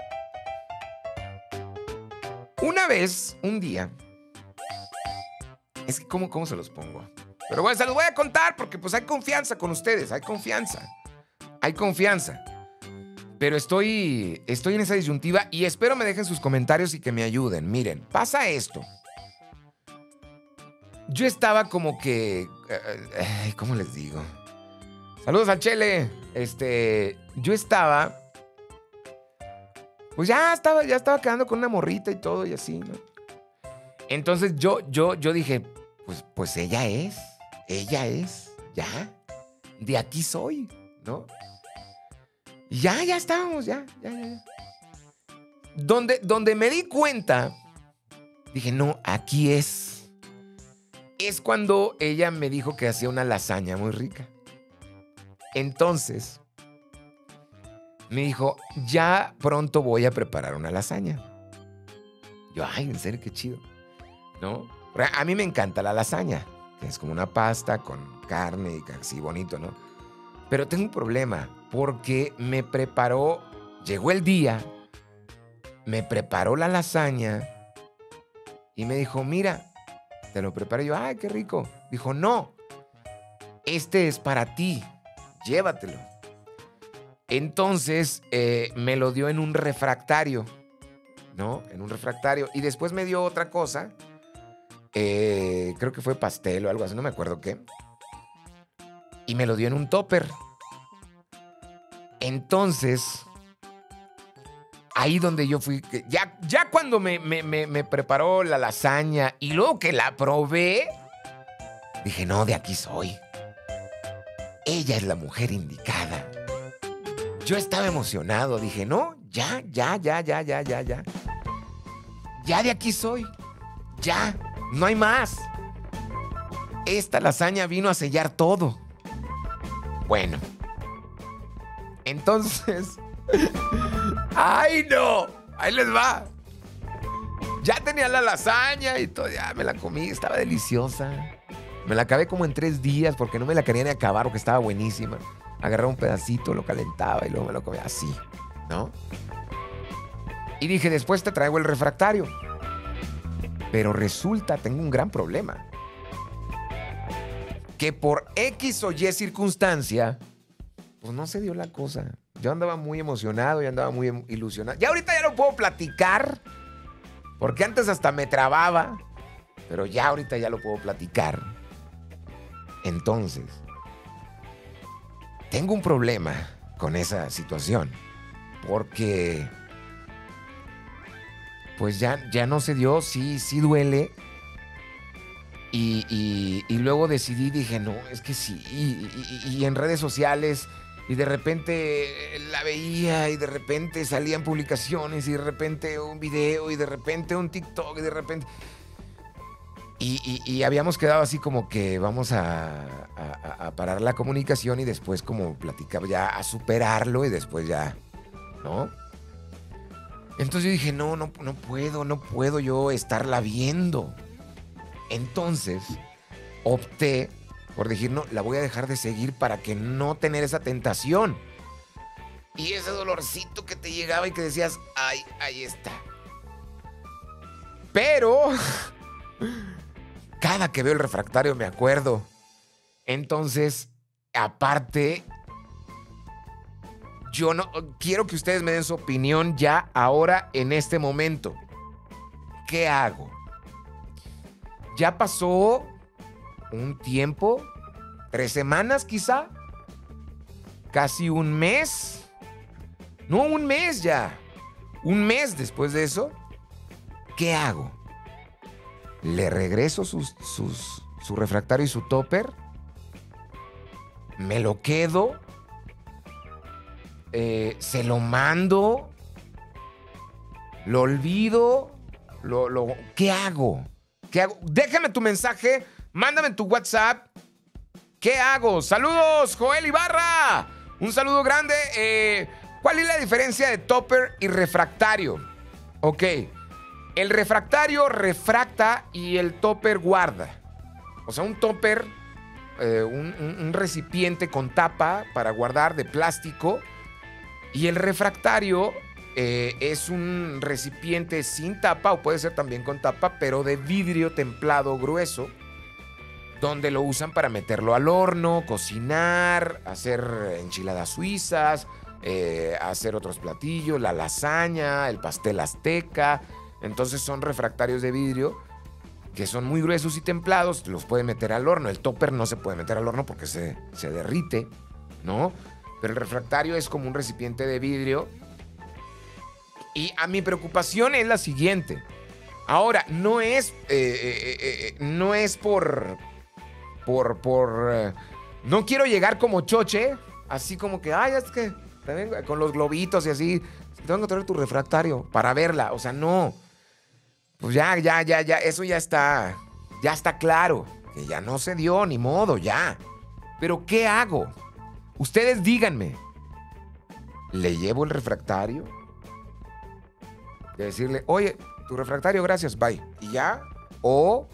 Una vez, un día. Es que, ¿cómo, cómo se los pongo? Pero bueno, se los voy a contar porque pues hay confianza con ustedes. Hay confianza. Hay confianza. Pero estoy, estoy en esa disyuntiva y espero me dejen sus comentarios y que me ayuden. Miren, pasa esto. Yo estaba como que... Uh, ¿Cómo les digo? Saludos al Chele. Este, yo estaba... Pues ya estaba, ya estaba quedando con una morrita y todo y así, ¿no? Entonces yo, yo, yo dije, pues, pues ella es. Ella es. Ya. De aquí soy, ¿no? Ya, ya estábamos, ya, ya, ya, ya. Donde, donde me di cuenta, dije, no, aquí es. Es cuando ella me dijo que hacía una lasaña muy rica. Entonces, me dijo, ya pronto voy a preparar una lasaña. Yo, ay, en serio, qué chido, ¿no? A mí me encanta la lasaña, que es como una pasta con carne y así bonito, ¿no? Pero tengo un problema, porque me preparó, llegó el día, me preparó la lasaña y me dijo, mira, te lo preparé. Yo, ay, qué rico. Dijo, no, este es para ti, llévatelo. Entonces eh, me lo dio en un refractario, ¿no? En un refractario. Y después me dio otra cosa, eh, creo que fue pastel o algo así, no me acuerdo qué. Y me lo dio en un topper. Entonces, ahí donde yo fui, ya, ya cuando me, me, me, me preparó la lasaña y luego que la probé, dije, no, de aquí soy. Ella es la mujer indicada. Yo estaba emocionado, dije, no, ya, ya, ya, ya, ya, ya, ya. Ya de aquí soy. Ya, no hay más. Esta lasaña vino a sellar todo. Bueno. Entonces... ¡Ay, no! Ahí les va. Ya tenía la lasaña y todo, ya me la comí, estaba deliciosa. Me la acabé como en tres días porque no me la quería ni acabar porque estaba buenísima. Agarraba un pedacito, lo calentaba y luego me lo comía así, ¿no? Y dije, después te traigo el refractario. Pero resulta, tengo un gran problema. Que por X o Y circunstancia, pues no se dio la cosa. Yo andaba muy emocionado y andaba muy ilusionado. Ya ahorita ya lo puedo platicar, porque antes hasta me trababa, pero ya ahorita ya lo puedo platicar. Entonces, tengo un problema con esa situación, porque pues ya, ya no se dio, sí, sí duele, Y, y, y luego decidí, dije, no, es que sí. Y, y, y en redes sociales, y de repente la veía, y de repente salían publicaciones, y de repente un video, y de repente un TikTok, y de repente... Y, y, y habíamos quedado así como que vamos a, a, a parar la comunicación y después como platicar, ya a superarlo y después ya, ¿no? Entonces yo dije, no, no, no puedo, no puedo yo estarla viendo. Entonces opté por decir, no, la voy a dejar de seguir para que no tener esa tentación. Y ese dolorcito que te llegaba y que decías, ay, ahí está. Pero... cada que veo el refractario me acuerdo. Entonces, aparte, yo no quiero que ustedes me den su opinión ya, ahora, en este momento. ¿Qué hago? Ya pasó un tiempo, tres semanas quizá, casi un mes. No, un mes ya. Un mes después de eso, ¿qué hago? ¿Le regreso sus, sus, su refractario y su topper? ¿Me lo quedo? Eh, ¿Se lo mando? ¿Lo olvido? Lo, lo, ¿Qué hago? ¿Qué hago? Déjame tu mensaje, mándame en tu WhatsApp. ¿Qué hago? ¡Saludos, Joel Ibarra! Un saludo grande. Eh, ¿Cuál es la diferencia de topper y refractario? Ok. El refractario refracta y el topper guarda. O sea, un topper, eh, un, un, un recipiente con tapa para guardar de plástico. Y el refractario eh, es un recipiente sin tapa, o puede ser también con tapa, pero de vidrio templado grueso, donde lo usan para meterlo al horno, cocinar, hacer enchiladas suizas, eh, hacer otros platillos, la lasaña, el pastel azteca. Entonces son refractarios de vidrio que son muy gruesos y templados, los puede meter al horno. El topper no se puede meter al horno porque se, se derrite, ¿no? Pero el refractario es como un recipiente de vidrio. Y a mi preocupación es la siguiente. Ahora, no es, eh, eh, eh, no es por, por, por, eh, no quiero llegar como choche, así como que, ay, es que, también con los globitos y así, tengo que traer tu refractario para verla. O sea, no. Pues ya, ya, ya, ya, eso ya está, ya está claro, que ya no se dio, ni modo, ya. Pero, ¿qué hago? Ustedes díganme, ¿le llevo el refractario? De decirle, oye, tu refractario, gracias, bye. ¿Y ya? O,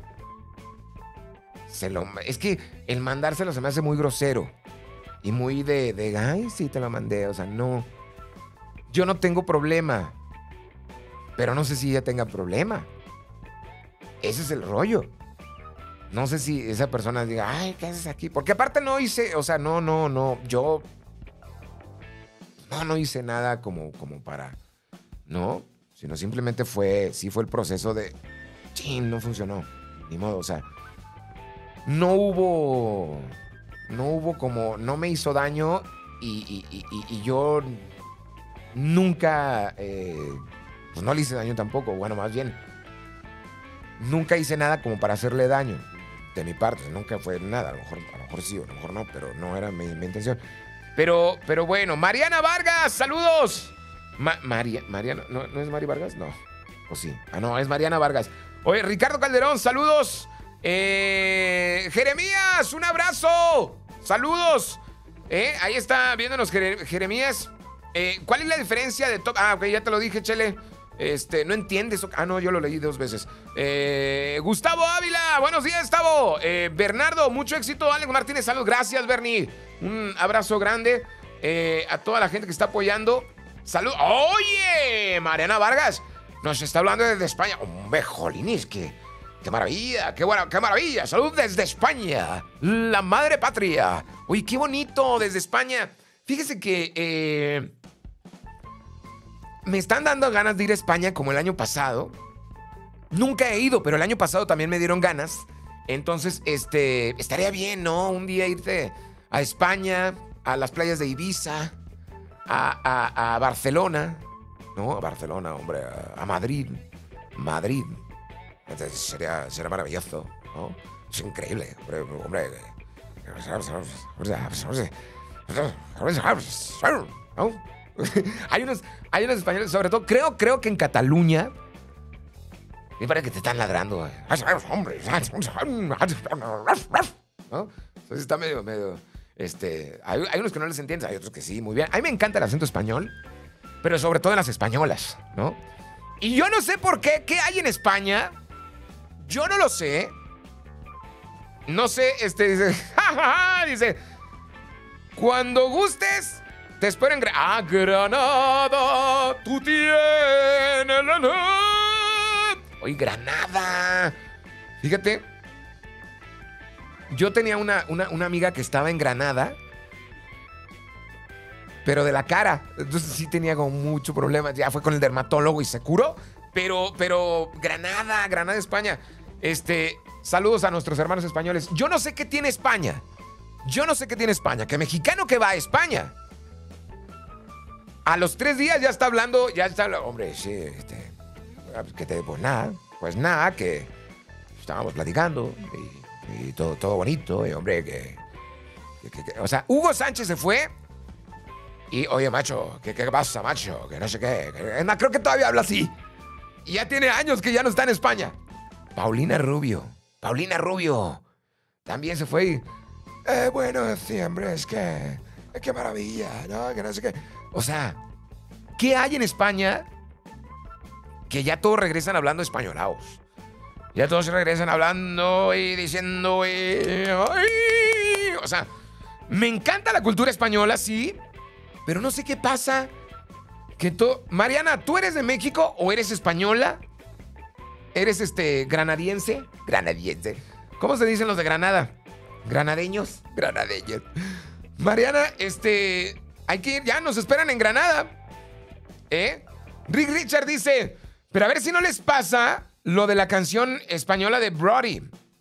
se lo, es que el mandárselo se me hace muy grosero. Y muy de, de, ay, sí, te lo mandé, o sea, no. Yo no tengo problema. Pero no sé si ella tenga problema. Ese es el rollo. No sé si esa persona diga, ay, ¿qué haces aquí? Porque aparte no hice, o sea, no, no, no, yo no, no hice nada como, como para, ¿no? Sino simplemente fue, sí fue el proceso de, chin, no funcionó, ni modo, o sea, no hubo, no hubo como, no me hizo daño y, y, y, y yo nunca, eh, pues no le hice daño tampoco, bueno, más bien, nunca hice nada como para hacerle daño. De mi parte, nunca fue nada. A lo mejor, a lo mejor sí, a lo mejor no, pero no era mi, mi intención. Pero, pero bueno, Mariana Vargas, saludos. Ma, María, Mariana, ¿no, ¿no es Mari Vargas? No. ¿O sí? Ah, no, es Mariana Vargas. Oye, Ricardo Calderón, saludos. Eh, Jeremías, un abrazo. Saludos. Eh, ahí está viéndonos Jeremías. Eh, ¿Cuál es la diferencia de top? Ah, ok, ya te lo dije, Chele. Este, no entiendes. Ah, no, yo lo leí dos veces. Eh, Gustavo Ávila, buenos días, Gustavo. Eh, Bernardo, mucho éxito. Alex Martínez, saludos. Gracias, Bernie. Un abrazo grande eh, a toda la gente que está apoyando. Salud. Oye, Mariana Vargas nos está hablando desde España. Hombre, jolinis, qué, qué maravilla, qué, buena, qué maravilla. Salud desde España, la madre patria. Oye, qué bonito desde España. Fíjese que eh, me están dando ganas de ir a España como el año pasado. Nunca he ido, pero el año pasado también me dieron ganas. Entonces, este, estaría bien, ¿no? Un día irte a España, a las playas de Ibiza, a, a, a Barcelona, ¿no? A Barcelona, hombre, a, a Madrid. Madrid. Entonces, sería, sería maravilloso. ¿no? Es increíble, hombre. hombre ¿no? hay, unos, hay unos españoles, sobre todo, creo, creo que en Cataluña, me parece que te están ladrando. ¿No? Entonces está medio, medio, este, hay, hay unos que no les entiendes, hay otros que sí, muy bien. A mí me encanta el acento español, pero sobre todo en las españolas, ¿no? Y yo no sé por qué, ¿qué hay en España? Yo no lo sé. No sé, este, dice, ja, ja, ja, dice, cuando gustes, te espero en Gra ah, Granada, tú tienes la luz. Oye, Granada. Fíjate, yo tenía una, una, una amiga que estaba en Granada, pero de la cara. Entonces sí tenía como mucho problema. Ya fue con el dermatólogo y se curó. Pero, pero, Granada, Granada, España. Este, saludos a nuestros hermanos españoles. Yo no sé qué tiene España. Yo no sé qué tiene España. Que mexicano que va a España, a los tres días ya está hablando, ya está hablando. Hombre, sí, este, que te, pues nada, pues nada, que estábamos platicando y, y todo, todo bonito. Y hombre, que, que, que, que, o sea, Hugo Sánchez se fue. Y, oye, macho, ¿qué, qué pasa, macho? Que no sé qué. Que, no, creo que todavía habla así. Y ya tiene años que ya no está en España. Paulina Rubio. Paulina Rubio. También se fue y... Eh, bueno, sí, hombre, es que... Qué maravilla, ¿no? Que no sé qué. O sea, ¿qué hay en España que ya todos regresan hablando españolaos? Ya todos regresan hablando y diciendo... Y, ay, o sea, me encanta la cultura española, sí... Pero no sé qué pasa. Que to... Mariana, ¿tú eres de México o eres española? ¿Eres este granadiense? Granadiense. ¿Cómo se dicen los de Granada? ¿Granadeños? Granadeños. Mariana, este... hay que ir, ya nos esperan en Granada. ¿Eh? Rick Richard dice... Pero a ver si no les pasa lo de la canción española de Brody.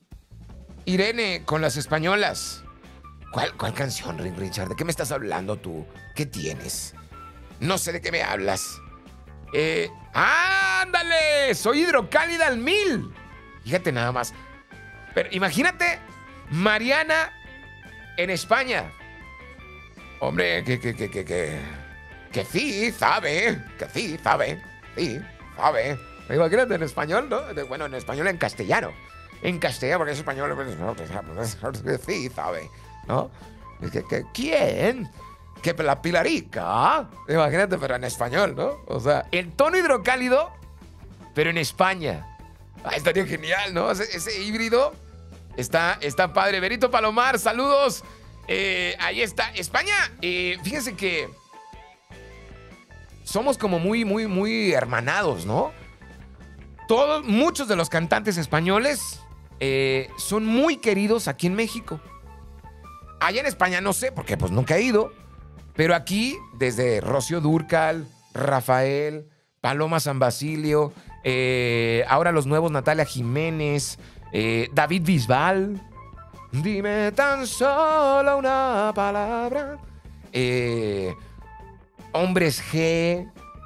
Irene con las españolas. ¿Cuál, ¿Cuál canción, Rick Richard? ¿De qué me estás hablando tú? ¿Qué tienes? No sé de qué me hablas. Eh, ¡ándale! Soy hidrocálida al mil. Fíjate nada más. Pero imagínate, Mariana en España. Hombre, que, que, que, que, que, que sí, sabe. Que sí, sabe. Sí, sabe. Imagínate en español, ¿no? Bueno, en español, en castellano. En castellano, porque es español. Sí, sabe. ¿No? ¿Qué, qué, ¿Quién? ¿Que la Pilarica? Imagínate, pero en español, ¿no? O sea, el tono hidrocálido, pero en España. Ah, estaría genial, ¿no? Ese, ese híbrido está, está padre. Berito Palomar, saludos. Eh, ahí está. España, eh, fíjense que somos como muy, muy, muy hermanados, ¿no? Todos, muchos de los cantantes españoles eh, son muy queridos aquí en México. Allá en España no sé, porque pues nunca he ido. Pero aquí, desde Rocío Dúrcal, Rafael, Paloma San Basilio, eh, ahora los nuevos Natalia Jiménez, eh, David Bisbal. Dime tan solo una palabra. Eh, Hombres G.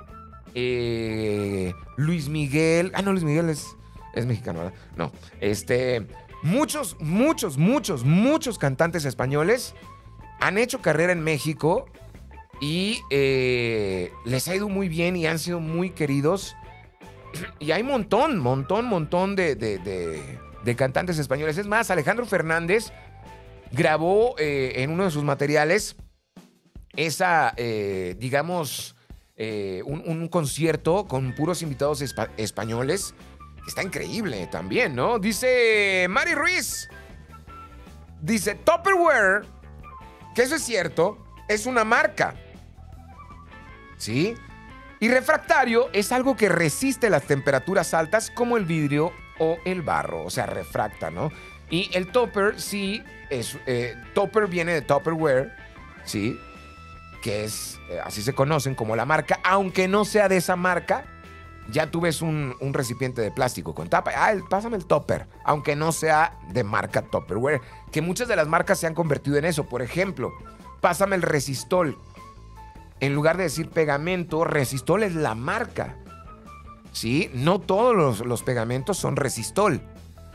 Eh, Luis Miguel. Ah, no, Luis Miguel es, es mexicano, ¿verdad? No, este... Muchos, muchos, muchos, muchos cantantes españoles han hecho carrera en México y eh, les ha ido muy bien y han sido muy queridos. Y hay un montón, montón, montón de, de, de, de cantantes españoles. Es más, Alejandro Fernández grabó eh, en uno de sus materiales esa, eh, digamos, eh, un, un concierto con puros invitados espa- españoles. Está increíble también, ¿no? Dice Mari Ruiz. Dice Tupperware, que eso es cierto, es una marca. ¿Sí? Y refractario es algo que resiste las temperaturas altas como el vidrio o el barro. O sea, refracta, ¿no? Y el topper, sí, es, eh, topper viene de Tupperware, ¿sí? Que es, eh, así se conocen como la marca, aunque no sea de esa marca. Ya tú ves un, un recipiente de plástico con tapa. Ah, el, pásame el topper. Aunque no sea de marca Tupperware. Que muchas de las marcas se han convertido en eso. Por ejemplo, pásame el Resistol. En lugar de decir pegamento, Resistol es la marca. ¿Sí? No todos los, los pegamentos son Resistol.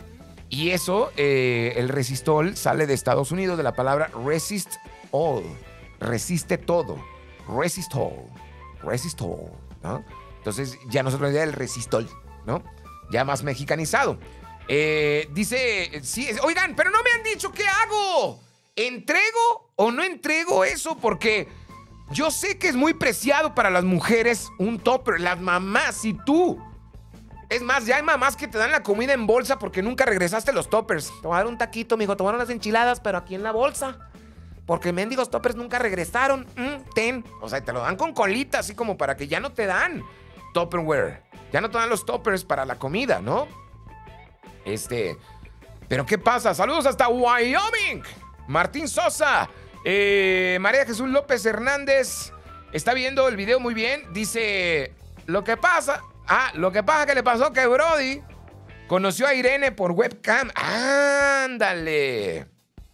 Y eso, eh, el resistol sale de Estados Unidos, de la palabra resist all. Resiste todo. Resistol. Resistol, ¿no? Entonces ya nosotros la idea del resistol, ¿no? Ya más mexicanizado. Eh, dice, sí, oigan, pero no me han dicho qué hago. ¿Entrego o no entrego eso? Porque yo sé que es muy preciado para las mujeres un topper. Las mamás, y tú. Es más, ya hay mamás que te dan la comida en bolsa porque nunca regresaste los toppers. Te voy a dar un taquito, mijo, te voy a dar unas enchiladas, pero aquí en la bolsa. Porque mendigos toppers nunca regresaron. Mm, ten. O sea, te lo dan con colita, así como para que ya no te dan Tupperware. Ya no te dan los toppers para la comida, ¿no? Este... ¿Pero qué pasa? Saludos hasta Wyoming. Martín Sosa. Eh, María Jesús López Hernández está viendo el video muy bien. Dice, lo que pasa... Ah, lo que pasa que le pasó que Brody conoció a Irene por webcam. ¡Ándale!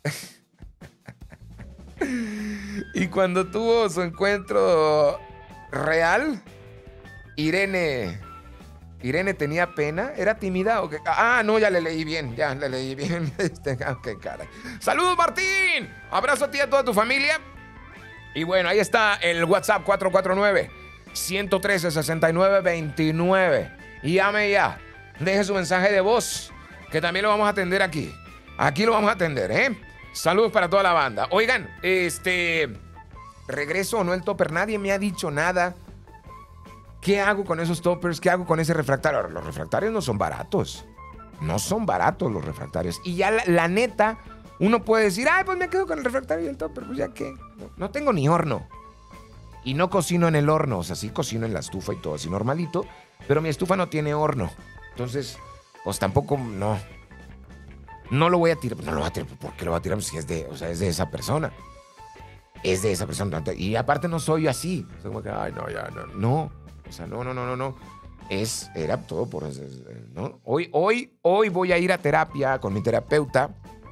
Y cuando tuvo su encuentro real, Irene... ¿Irene tenía pena? ¿Era tímida o qué? Ah, no, ya le leí bien, ya le leí bien. Ok, cara. ¡Saludos, Martín! Abrazo a ti y a toda tu familia. Y bueno, ahí está el WhatsApp cuatro cuatro nueve, uno uno tres, seis nueve dos nueve. Y llame ya. Deje su mensaje de voz, que también lo vamos a atender aquí. Aquí lo vamos a atender, ¿eh? Saludos para toda la banda. Oigan, este... ¿regreso o no el topper? Nadie me ha dicho nada. ¿Qué hago con esos toppers? ¿Qué hago con ese refractario? Ahora, los refractarios no son baratos. No son baratos los refractarios. Y ya la, la neta, uno puede decir, ay, pues me quedo con el refractario y el topper. Pues ya qué. No, no tengo ni horno. Y no cocino en el horno. O sea, sí cocino en la estufa y todo así normalito. Pero mi estufa no tiene horno. Entonces, pues tampoco, no. No lo voy a tirar. No lo voy a tirar. ¿Por qué lo voy a tirar? Pues si es de, o sea, es de esa persona. Es de esa persona. Y aparte no soy así. O sea, como que, ay, no, ya, no. No. O sea, no, no, no, no, no. Es, era todo por eso, ¿no? Hoy, hoy, hoy voy a ir a terapia con mi terapeuta.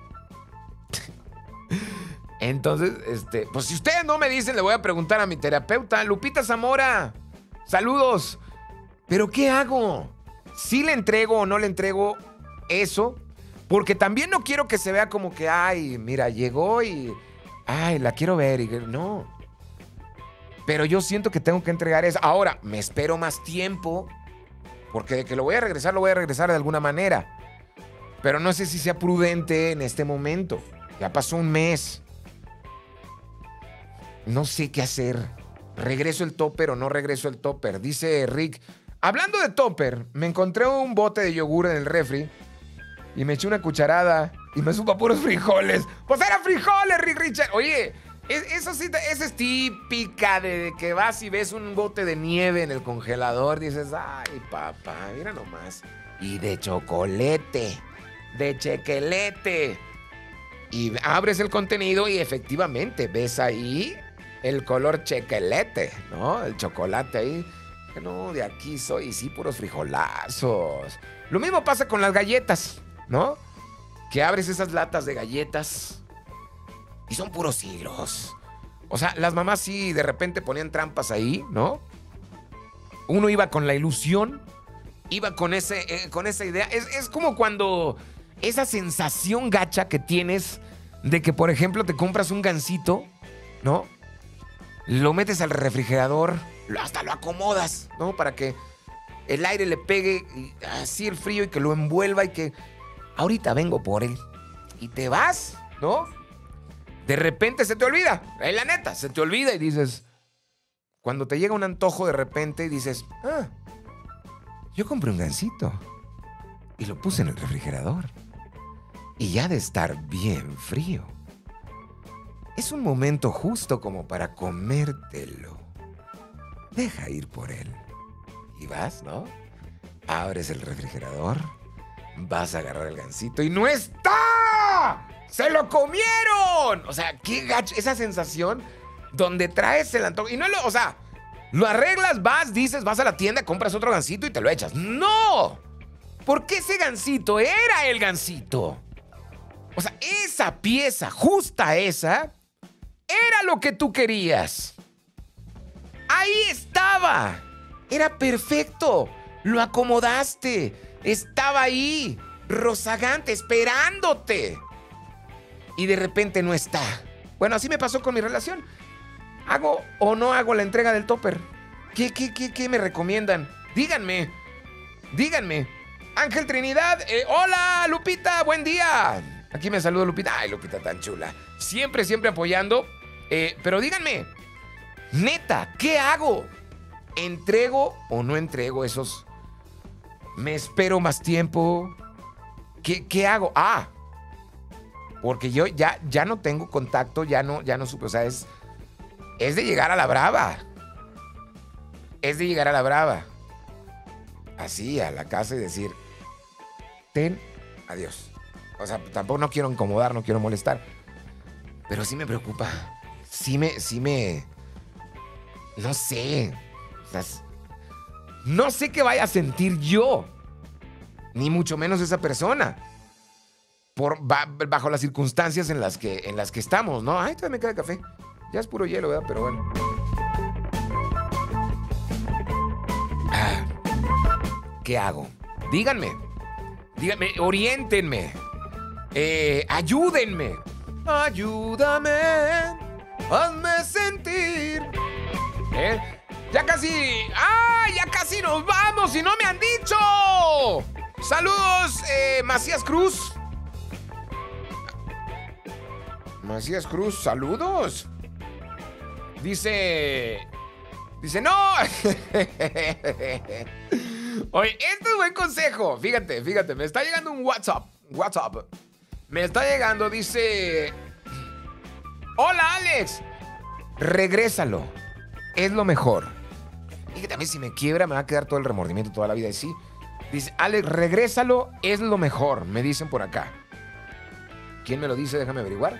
Entonces, este, pues si ustedes no me dicen, le voy a preguntar a mi terapeuta. Lupita Zamora, saludos. ¿Pero qué hago? ¿Sí le entrego o no le entrego eso? Porque también no quiero que se vea como que, ay, mira, llegó y, ay, la quiero ver. Y no. Pero yo siento que tengo que entregar eso. Ahora, me espero más tiempo, porque de que lo voy a regresar, lo voy a regresar de alguna manera. Pero no sé si sea prudente en este momento. Ya pasó un mes. No sé qué hacer. ¿Regreso el topper o no regreso el topper? Dice Rick. Hablando de topper, me encontré un bote de yogur en el refri y me eché una cucharada y me supo a puros frijoles. ¡Pues eran frijoles, Rick Richard! Oye... Eso sí, esa es típica de que vas y ves un bote de nieve en el congelador. Dices, ay, papá, mira nomás. Y de chocolate, de chequelete. Y abres el contenido y efectivamente ves ahí el color chequelete, ¿no? El chocolate ahí. No, de aquí soy, sí, puros frijolazos. Lo mismo pasa con las galletas, ¿no? Que abres esas latas de galletas y son puros hilos. O sea, las mamás sí de repente ponían trampas ahí, ¿no? Uno iba con la ilusión, iba con, ese, eh, con esa idea. Es, es como cuando esa sensación gacha que tienes de que, por ejemplo, te compras un gansito, ¿no? Lo metes al refrigerador, hasta lo acomodas, ¿no? Para que el aire le pegue y así el frío y que lo envuelva y que ahorita vengo por él. Y te vas, ¿no? De repente se te olvida, eh, la neta, se te olvida y dices, cuando te llega un antojo de repente dices, ah, yo compré un gansito y lo puse en el refrigerador y ya de estar bien frío. Es un momento justo como para comértelo. Deja ir por él. Y vas, ¿no? Abres el refrigerador, vas a agarrar el gansito y ¡no está! ¡Se lo comieron! O sea, qué gacho. Esa sensación donde traes el antojo. Y no lo, o sea, lo arreglas, vas, dices, vas a la tienda, compras otro gansito y te lo echas. ¡No! Porque ese gansito era el gansito. O sea, esa pieza, justa esa, era lo que tú querías. Ahí estaba. Era perfecto. Lo acomodaste. Estaba ahí. rozagante, esperándote. Y de repente no está. Bueno, así me pasó con mi relación. ¿Hago o no hago la entrega del topper? ¿Qué, qué, qué, qué me recomiendan? Díganme. Díganme. Ángel Trinidad. Eh, hola, Lupita. Buen día. Aquí me saluda Lupita. Ay, Lupita tan chula. Siempre, siempre apoyando. Eh, pero díganme. Neta, ¿qué hago? ¿Entrego o no entrego esos? ¿Me espero más tiempo? ¿Qué, qué hago? Ah, porque yo ya, ya no tengo contacto, ya no, ya no supe. O sea, es, es de llegar a la brava. Es de llegar a la brava. Así, a la casa y decir, ten, adiós. O sea, tampoco no quiero incomodar, no quiero molestar. Pero sí me preocupa. Sí me, sí me... No sé. O sea, no sé qué vaya a sentir yo. Ni mucho menos esa persona. Por, bajo las circunstancias en las que, en las que estamos, ¿no? Ay, todavía me queda café. Ya es puro hielo, ¿verdad? Pero bueno. Ah, ¿qué hago? Díganme. Díganme, oriéntenme. Eh, ayúdenme. Ayúdame. Hazme sentir. ¿Eh? Ya casi. ¡Ah! Ya casi nos vamos y no me han dicho. Saludos, eh, Macías Cruz. Macías Cruz, saludos. Dice... Dice, no. Oye, este es buen consejo. Fíjate, fíjate, me está llegando un WhatsApp. WhatsApp. Me está llegando, dice... Hola, Alex. Regrésalo. Es lo mejor. Fíjate, a mí si me quiebra me va a quedar todo el remordimiento toda la vida. Y sí. Dice, Alex, regrésalo. Es lo mejor. Me dicen por acá. ¿Quién me lo dice? Déjame averiguar.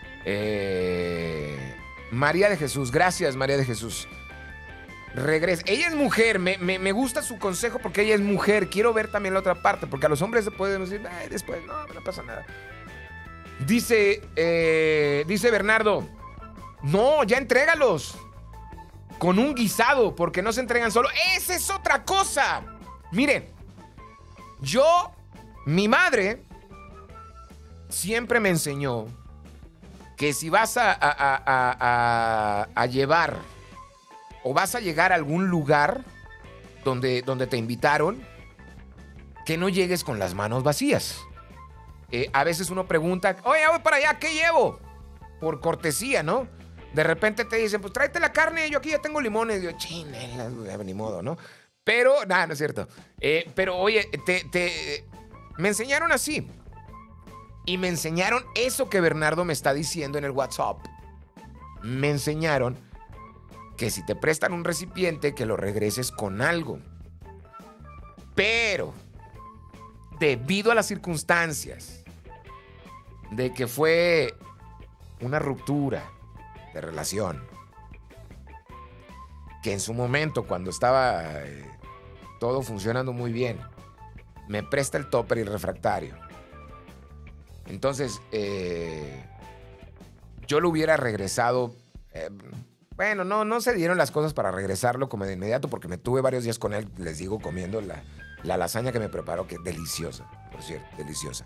Eh, María de Jesús, gracias María de Jesús. Regresa. Ella es mujer, me, me, me gusta su consejo porque ella es mujer. Quiero ver también la otra parte, porque a los hombres se pueden decir, ay, después no, no pasa nada. Dice, eh, dice Bernardo, no, ya entrégalos con un guisado, porque no se entregan solo. Esa es otra cosa. Miren, yo, mi madre siempre me enseñó que si vas a, a, a, a, a llevar o vas a llegar a algún lugar donde, donde te invitaron, que no llegues con las manos vacías. Eh, a veces uno pregunta, oye, voy para allá, ¿qué llevo? Por cortesía, ¿no? De repente te dicen, pues tráete la carne, yo aquí ya tengo limones. Y yo, chinelas, ni modo, ¿no? Pero, nada, no es cierto. Eh, pero, oye, te, te, me enseñaron así. Y me enseñaron eso que Bernardo me está diciendo en el WhatsApp. Me enseñaron que si te prestan un recipiente, que lo regreses con algo. Pero, debido a las circunstancias de que fue una ruptura de relación, que en su momento, cuando estaba eh, todo funcionando muy bien, me presta el topper y el refractario. Entonces, eh, yo lo hubiera regresado. Eh, bueno, no, no se dieron las cosas para regresarlo como de inmediato, porque me tuve varios días con él, les digo, comiendo la, la lasaña que me preparó, que es deliciosa, por cierto, deliciosa.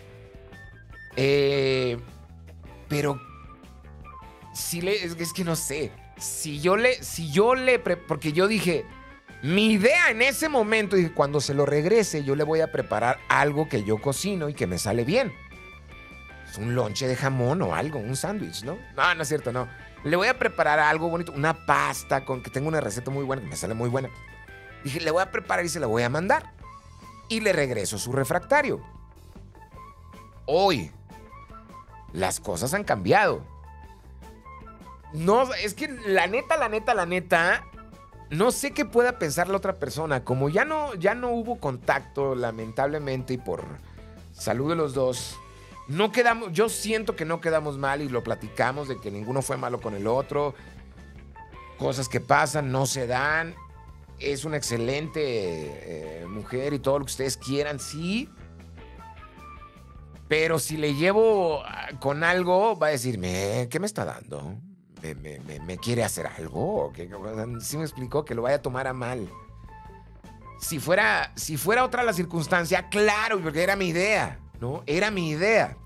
Eh, pero, si le, es, es que no sé, si yo le, si yo le, pre, porque yo dije, mi idea en ese momento, dije, cuando se lo regrese, yo le voy a preparar algo que yo cocino y que me sale bien. Un lonche de jamón o algo, un sándwich, ¿no? No, no es cierto, no. Le voy a preparar algo bonito, una pasta con que tengo una receta muy buena, que me sale muy buena. Dije, le voy a preparar y se la voy a mandar. Y le regreso su refractario. Hoy, las cosas han cambiado. No, es que la neta, la neta, la neta, no sé qué pueda pensar la otra persona. Como ya no, ya no hubo contacto, lamentablemente, y por salud de los dos... No quedamos, yo siento que no quedamos mal y lo platicamos de que ninguno fue malo con el otro. Cosas que pasan, no se dan. Es una excelente eh, mujer y todo lo que ustedes quieran, sí. Pero si le llevo con algo, va a decirme, ¿qué me está dando? ¿Me, me, me, me quiere hacer algo? ¿Qué? ¿Sí me explicó? Que lo vaya a tomar a mal. Si fuera, si fuera otra la circunstancia, claro, porque era mi idea, ¿no? Era mi idea.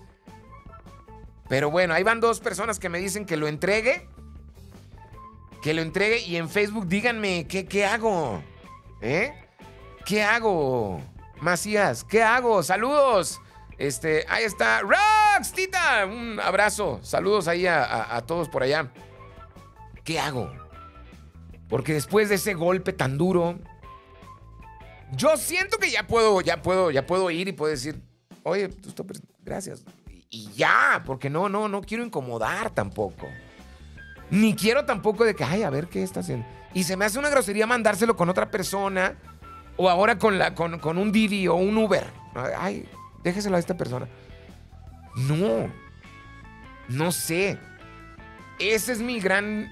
Pero bueno, ahí van dos personas que me dicen que lo entregue. Que lo entregue y en Facebook díganme, ¿qué, qué hago? ¿Eh? ¿Qué hago? Macías, ¿qué hago? Saludos. Este, ahí está. Rox, Tita, un abrazo. Saludos ahí a, a, a todos por allá. ¿Qué hago? Porque después de ese golpe tan duro, yo siento que ya puedo, ya puedo, ya puedo ir y puedo decir, oye, gracias. Y ya, porque no, no, no quiero incomodar tampoco. Ni quiero tampoco de que, ay, a ver qué está haciendo. Y se me hace una grosería mandárselo con otra persona o ahora con, la, con, con un Didi o un Uber. Ay, déjeselo a esta persona. No, no sé. Ese es mi gran...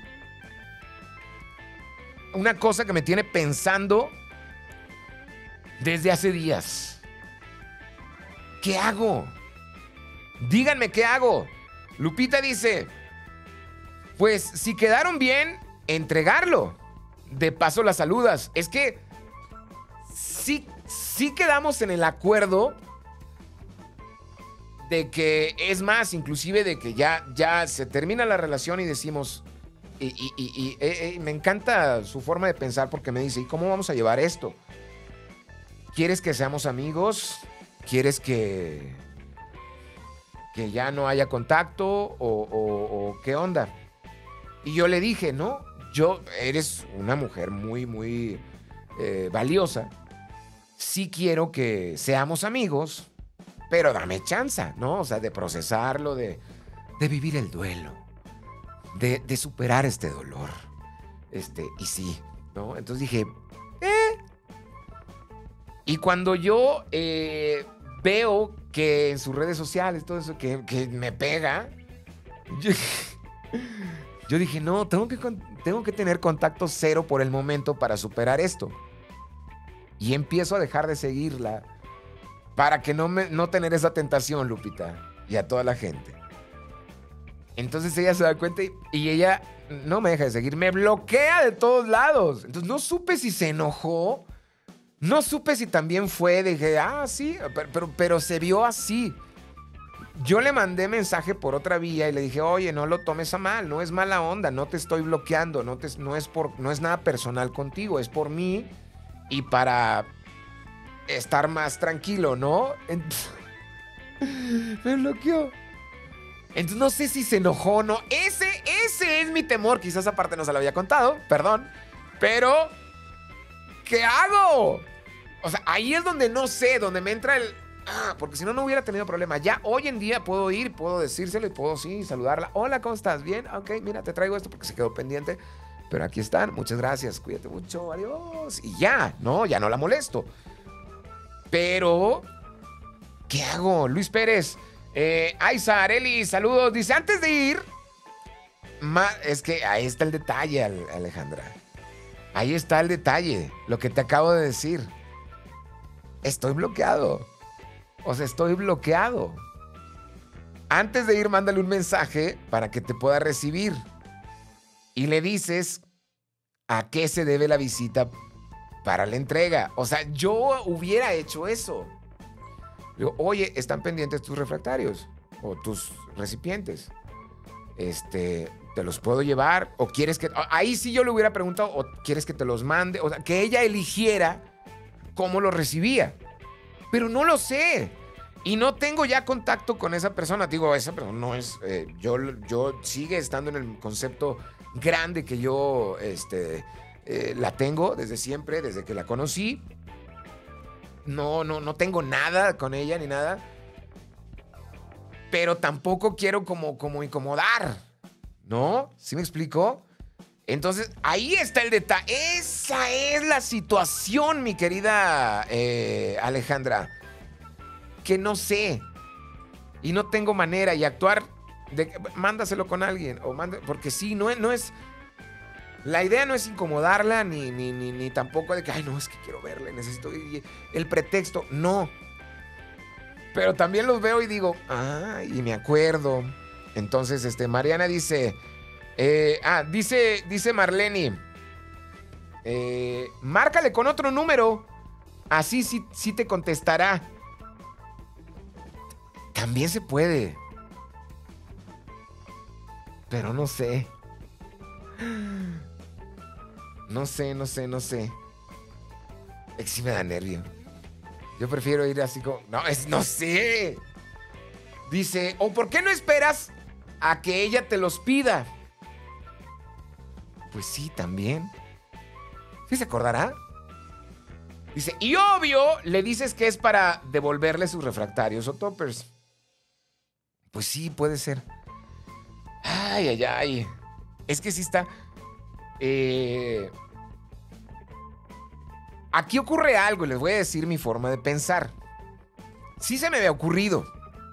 Una cosa que me tiene pensando desde hace días. ¿Qué hago? Díganme qué hago. Lupita dice, pues si quedaron bien, entregarlo. De paso las saludas. Es que sí, sí quedamos en el acuerdo de que, es más, inclusive de que ya, ya se termina la relación y decimos, y, y, y, y eh, eh, me encanta su forma de pensar porque me dice, ¿y cómo vamos a llevar esto? ¿Quieres que seamos amigos? ¿Quieres que, que ya no haya contacto? ¿O, o, o qué onda? Y yo le dije, no, yo, eres una mujer muy, muy eh, valiosa. Sí quiero que seamos amigos, pero dame chance, ¿no? O sea, de procesarlo, de, de vivir el duelo, de, de superar este dolor. Este, y sí, ¿no? Entonces dije, eh. Y cuando yo eh, veo que en sus redes sociales, todo eso, que, que me pega, yo, yo dije, no, tengo que, tengo que tener contacto cero por el momento para superar esto. Y empiezo a dejar de seguirla para que no, me, no tener esa tentación, Lupita, y a toda la gente. Entonces ella se da cuenta y, y ella no me deja de seguir, me bloquea de todos lados. Entonces no supe si se enojó, no supe si también fue, dije, ah, sí, pero, pero, pero se vio así. Yo le mandé mensaje por otra vía y le dije, oye, no lo tomes a mal, no es mala onda, no te estoy bloqueando, no, te, no, es, por, no es nada personal contigo, es por mí y para estar más tranquilo, ¿no? Entonces, me bloqueó. Entonces no sé si se enojó o no. Ese, ese es mi temor. Quizás aparte no se lo había contado, perdón. Pero, ¿qué hago? O sea, ahí es donde no sé, donde me entra el... Ah, porque si no, no hubiera tenido problema. Ya hoy en día puedo ir, puedo decírselo y puedo, sí, saludarla. Hola, ¿cómo estás? ¿Bien? Ok, mira, te traigo esto porque se quedó pendiente. Pero aquí están, muchas gracias, cuídate mucho, adiós. Y ya, no, ya no la molesto. Pero, ¿qué hago? Luis Pérez, eh, Aiza, Areli, saludos. Dice, antes de ir, ma, es que ahí está el detalle, Alejandra. Ahí está el detalle, lo que te acabo de decir. Estoy bloqueado. O sea, estoy bloqueado. Antes de ir, mándale un mensaje para que te pueda recibir. Y le dices a qué se debe la visita para la entrega. O sea, yo hubiera hecho eso. Digo, oye, están pendientes tus refractarios o tus recipientes. Este, ¿te los puedo llevar? ¿O quieres que...? Ahí sí yo le hubiera preguntado, ¿o quieres que te los mande? O sea, que ella eligiera cómo los recibía. Pero no lo sé. Y no tengo ya contacto con esa persona. Digo, esa persona no es... Eh, yo, yo sigue estando en el concepto grande que yo este, eh, la tengo desde siempre, desde que la conocí. No, no, no tengo nada con ella ni nada. Pero tampoco quiero como, como incomodar, ¿no? ¿Sí me explico? Entonces, ahí está el detalle. Esa es la situación, mi querida eh, Alejandra. Que no sé. Y no tengo manera. Y actuar... De, mándaselo con alguien. O manda, porque sí, no es, no es... La idea no es incomodarla, ni, ni, ni, ni tampoco de que, ay, no, es que quiero verla, necesito... El pretexto, no. Pero también los veo y digo, ah, y me acuerdo. Entonces, este, Mariana dice... Eh, ah, dice, dice Marlene. Eh, márcale con otro número. Así sí, sí te contestará. También se puede. Pero no sé. No sé, no sé, no sé. Es que sí me da nervio. Yo prefiero ir así como... No, es, no sé. Dice, ¿o por qué no esperas a que ella te los pida? Pues sí, también. ¿Sí se acordará? Dice, y obvio, le dices que es para devolverle sus refractarios o toppers. Pues sí, puede ser. Ay, ay, ay. Es que sí está... Eh... Aquí ocurre algo y les voy a decir mi forma de pensar. Sí se me había ocurrido.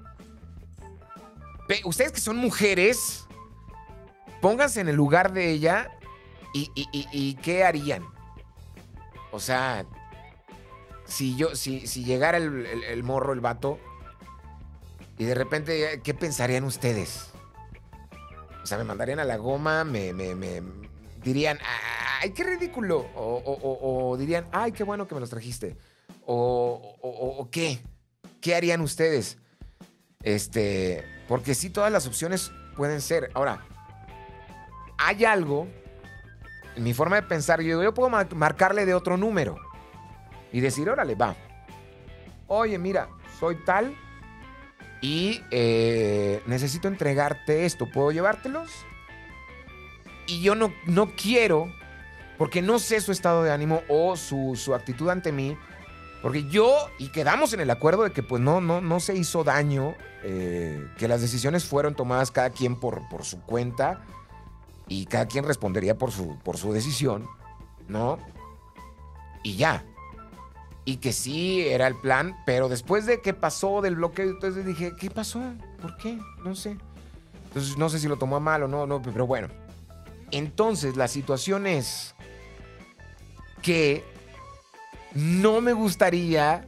Pe- Ustedes que son mujeres, pónganse en el lugar de ella y, y, y, y ¿qué harían? O sea, si yo, si, si llegara el, el, el morro, el vato, y de repente, ¿qué pensarían ustedes? O sea, me mandarían a la goma, me, me, me dirían, ¡ay, qué ridículo! O, o, o, o dirían, ¡ay, qué bueno que me los trajiste! O, o, o, o ¿qué? ¿Qué harían ustedes? Este, porque sí, todas las opciones pueden ser. Ahora, hay algo, en mi forma de pensar, yo, yo puedo marcarle de otro número y decir, órale, va. Oye, mira, soy tal y eh, necesito entregarte esto. ¿Puedo llevártelos? Y yo no, no quiero, porque no sé su estado de ánimo o su, su actitud ante mí. Porque yo, y quedamos en el acuerdo de que pues no, no, no se hizo daño, eh, que las decisiones fueron tomadas cada quien por, por su cuenta y cada quien respondería por su, por su decisión, ¿no? Y ya. Y que sí, era el plan, pero después de que pasó del bloqueo, entonces dije, ¿qué pasó? ¿Por qué? No sé. Entonces no sé si lo tomó a mal o no, no, pero bueno. Entonces la situación es que no me gustaría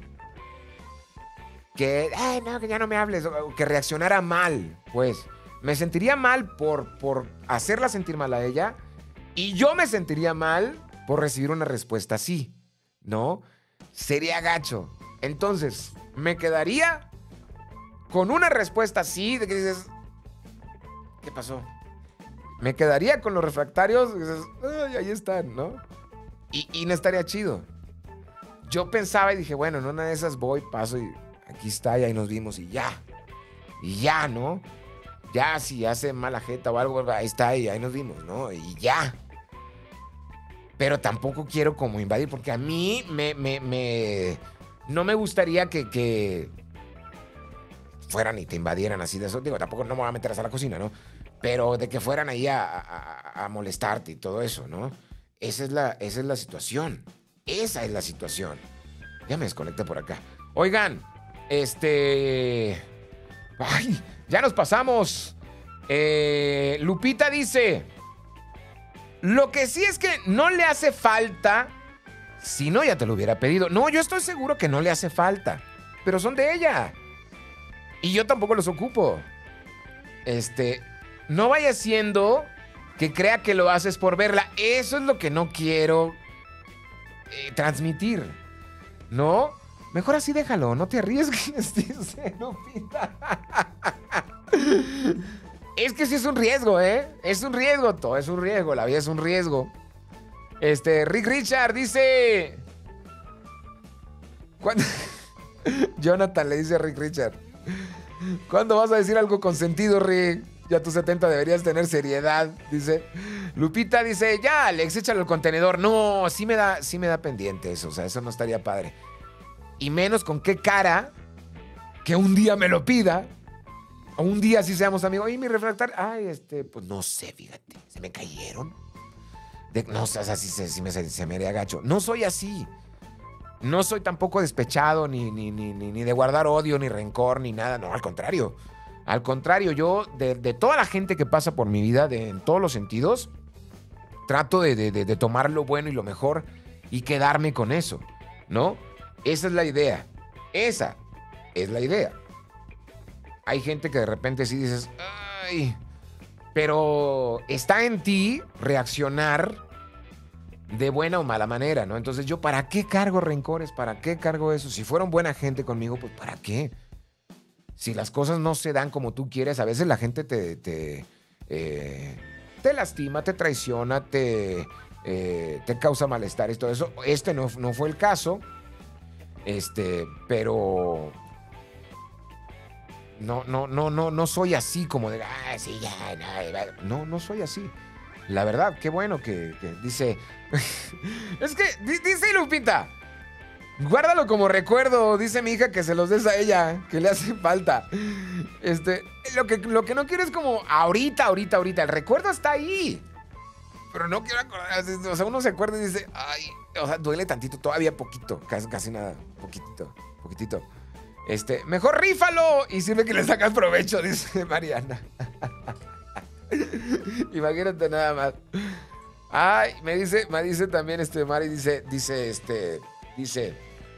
que, ay, no, que ya no me hables, o que reaccionara mal, pues. Me sentiría mal por, por hacerla sentir mal a ella y yo me sentiría mal por recibir una respuesta así, ¿no? Sería gacho. Entonces, me quedaría con una respuesta así, de que dices, ¿qué pasó? Me quedaría con los refractarios, y dices, ay, ahí están, ¿no? Y, y no estaría chido. Yo pensaba y dije, bueno, en una de esas voy, paso y aquí está, y ahí nos vimos y ya. Y ya, ¿no? Ya, si hace mala jeta o algo, ahí está, y ahí nos vimos, ¿no? Y ya. Pero tampoco quiero como invadir, porque a mí me, me, me no me gustaría que, que fueran y te invadieran así de eso. Digo, tampoco no me voy a meter hasta la cocina, ¿no? Pero de que fueran ahí a, a, a molestarte y todo eso, ¿no? Esa es la, esa es la situación. Esa es la situación. Ya me desconecté por acá. Oigan, este... Ay, ya nos pasamos. Eh, Lupita dice... Lo que sí es que no le hace falta, si no ya te lo hubiera pedido. No, yo estoy seguro que no le hace falta, pero son de ella. Y yo tampoco los ocupo. Este, no vaya siendo que crea que lo haces por verla. Eso es lo que no quiero eh, transmitir, ¿no? Mejor así déjalo, no te arriesgues, dice Lupita. Es que sí es un riesgo, ¿eh? Es un riesgo, todo es un riesgo, la vida es un riesgo. Este, Rick Richard dice... ¿Cuándo? Jonathan le dice a Rick Richard, ¿cuándo vas a decir algo con sentido, Rick? Ya a tus setenta deberías tener seriedad, dice. Lupita dice, ya, Alex, échale el contenedor. No, sí me da, sí me da pendiente eso, o sea, eso no estaría padre. Y menos con qué cara que un día me lo pida. O un día sí seamos amigos. Oye, mi refractario. Ay, este, pues no sé, fíjate. Se me cayeron. De, no, o sea, así se, se, me, se me haría gacho. No soy así. No soy tampoco despechado, ni, ni, ni, ni, ni de guardar odio, ni rencor, ni nada. No, al contrario. Al contrario, yo, de, de toda la gente que pasa por mi vida, de, en todos los sentidos, trato de, de, de, de tomar lo bueno y lo mejor y quedarme con eso, ¿no? Esa es la idea. Esa es la idea. Hay gente que de repente sí dices, ay, pero está en ti reaccionar de buena o mala manera, ¿no? Entonces yo, ¿para qué cargo rencores? ¿Para qué cargo eso? Si fueron buena gente conmigo, pues ¿para qué? Si las cosas no se dan como tú quieres, a veces la gente te, te, eh, te lastima, te traiciona, te, eh, te causa malestar y todo eso. Este no, no fue el caso, este, pero no, no, no, no, no soy así como de, ah, sí, ya, no, no, no soy así. La verdad, qué bueno que, que dice, es que, dice Lupita, guárdalo como recuerdo, dice mi hija que se los des a ella, que le hace falta. Este, lo que, lo que no quiero es como ahorita, ahorita, ahorita. El recuerdo está ahí. Pero no quiero acordar. O sea, uno se acuerda y dice, ay, o sea, duele tantito, todavía poquito, casi, casi nada, poquitito, poquitito. Este, mejor rífalo y sirve que le sacas provecho, dice Mariana. Imagínate nada más. Ay, me dice, me dice también este Mari, dice, dice, este, dice,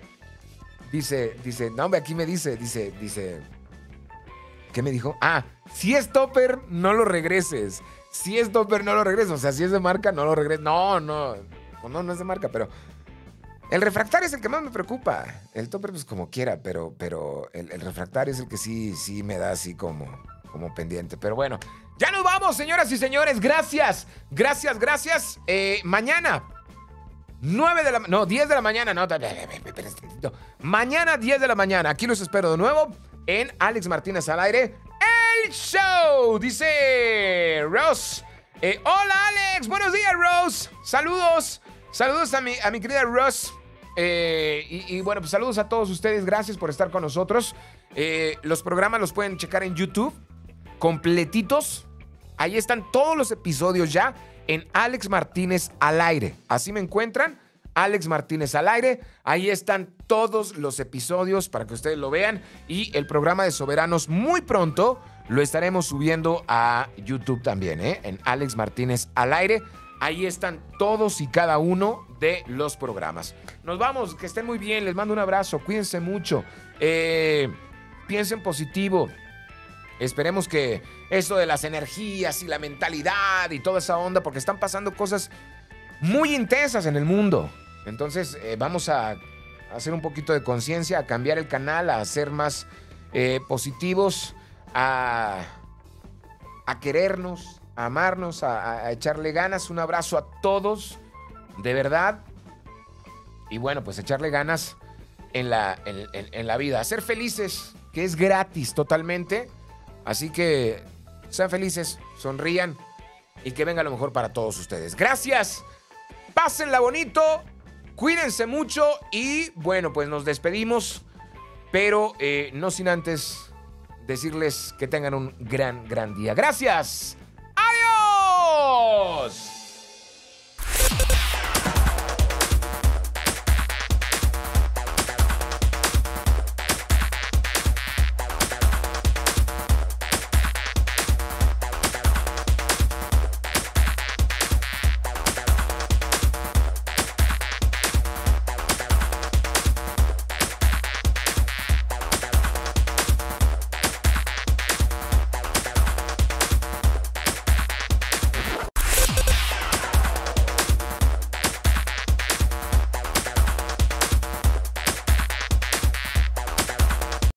dice, dice, no, hombre, aquí me dice, dice, dice, ¿qué me dijo? Ah, si es topper, no lo regreses. Si es topper, no lo regreses. O sea, si es de marca, no lo regreses. No, no, no, no es de marca, pero el refractario es el que más me preocupa. El topper, pues como quiera, pero, pero el, el refractario es el que sí, sí me da así como, como pendiente. Pero bueno, ya nos vamos, señoras y señores. Gracias, gracias, gracias. Eh, mañana, nueve de la... No, diez de la mañana. No, no, mañana, diez de la mañana. Aquí los espero de nuevo en Alex Martínez al aire. El show, dice Rose. Eh, hola, Alex. Buenos días, Rose. Saludos. Saludos a mi, a mi querida Rose. Eh, y, y bueno, pues saludos a todos ustedes. Gracias por estar con nosotros. Eh, los programas los pueden checar en YouTube. Completitos. Ahí están todos los episodios ya en Alex Martínez al aire. Así me encuentran, Alex Martínez al aire. Ahí están todos los episodios para que ustedes lo vean. Y el programa de Soberanos muy pronto lo estaremos subiendo a YouTube también, ¿eh? En Alex Martínez al aire. Ahí están todos y cada uno de los programas. Nos vamos, que estén muy bien. Les mando un abrazo. Cuídense mucho. Eh, piensen positivo. Esperemos que eso de las energías y la mentalidad y toda esa onda, porque están pasando cosas muy intensas en el mundo. Entonces eh, vamos a hacer un poquito de conciencia, a cambiar el canal, a ser más eh, positivos, a, a querernos, a amarnos, a, a echarle ganas. Un abrazo a todos, de verdad. Y bueno, pues echarle ganas en la, en, en, en la vida. A ser felices, que es gratis totalmente. Así que sean felices, sonrían y que venga lo mejor para todos ustedes. Gracias, pásenla bonito, cuídense mucho y bueno, pues nos despedimos, pero eh, no sin antes decirles que tengan un gran, gran día. Gracias.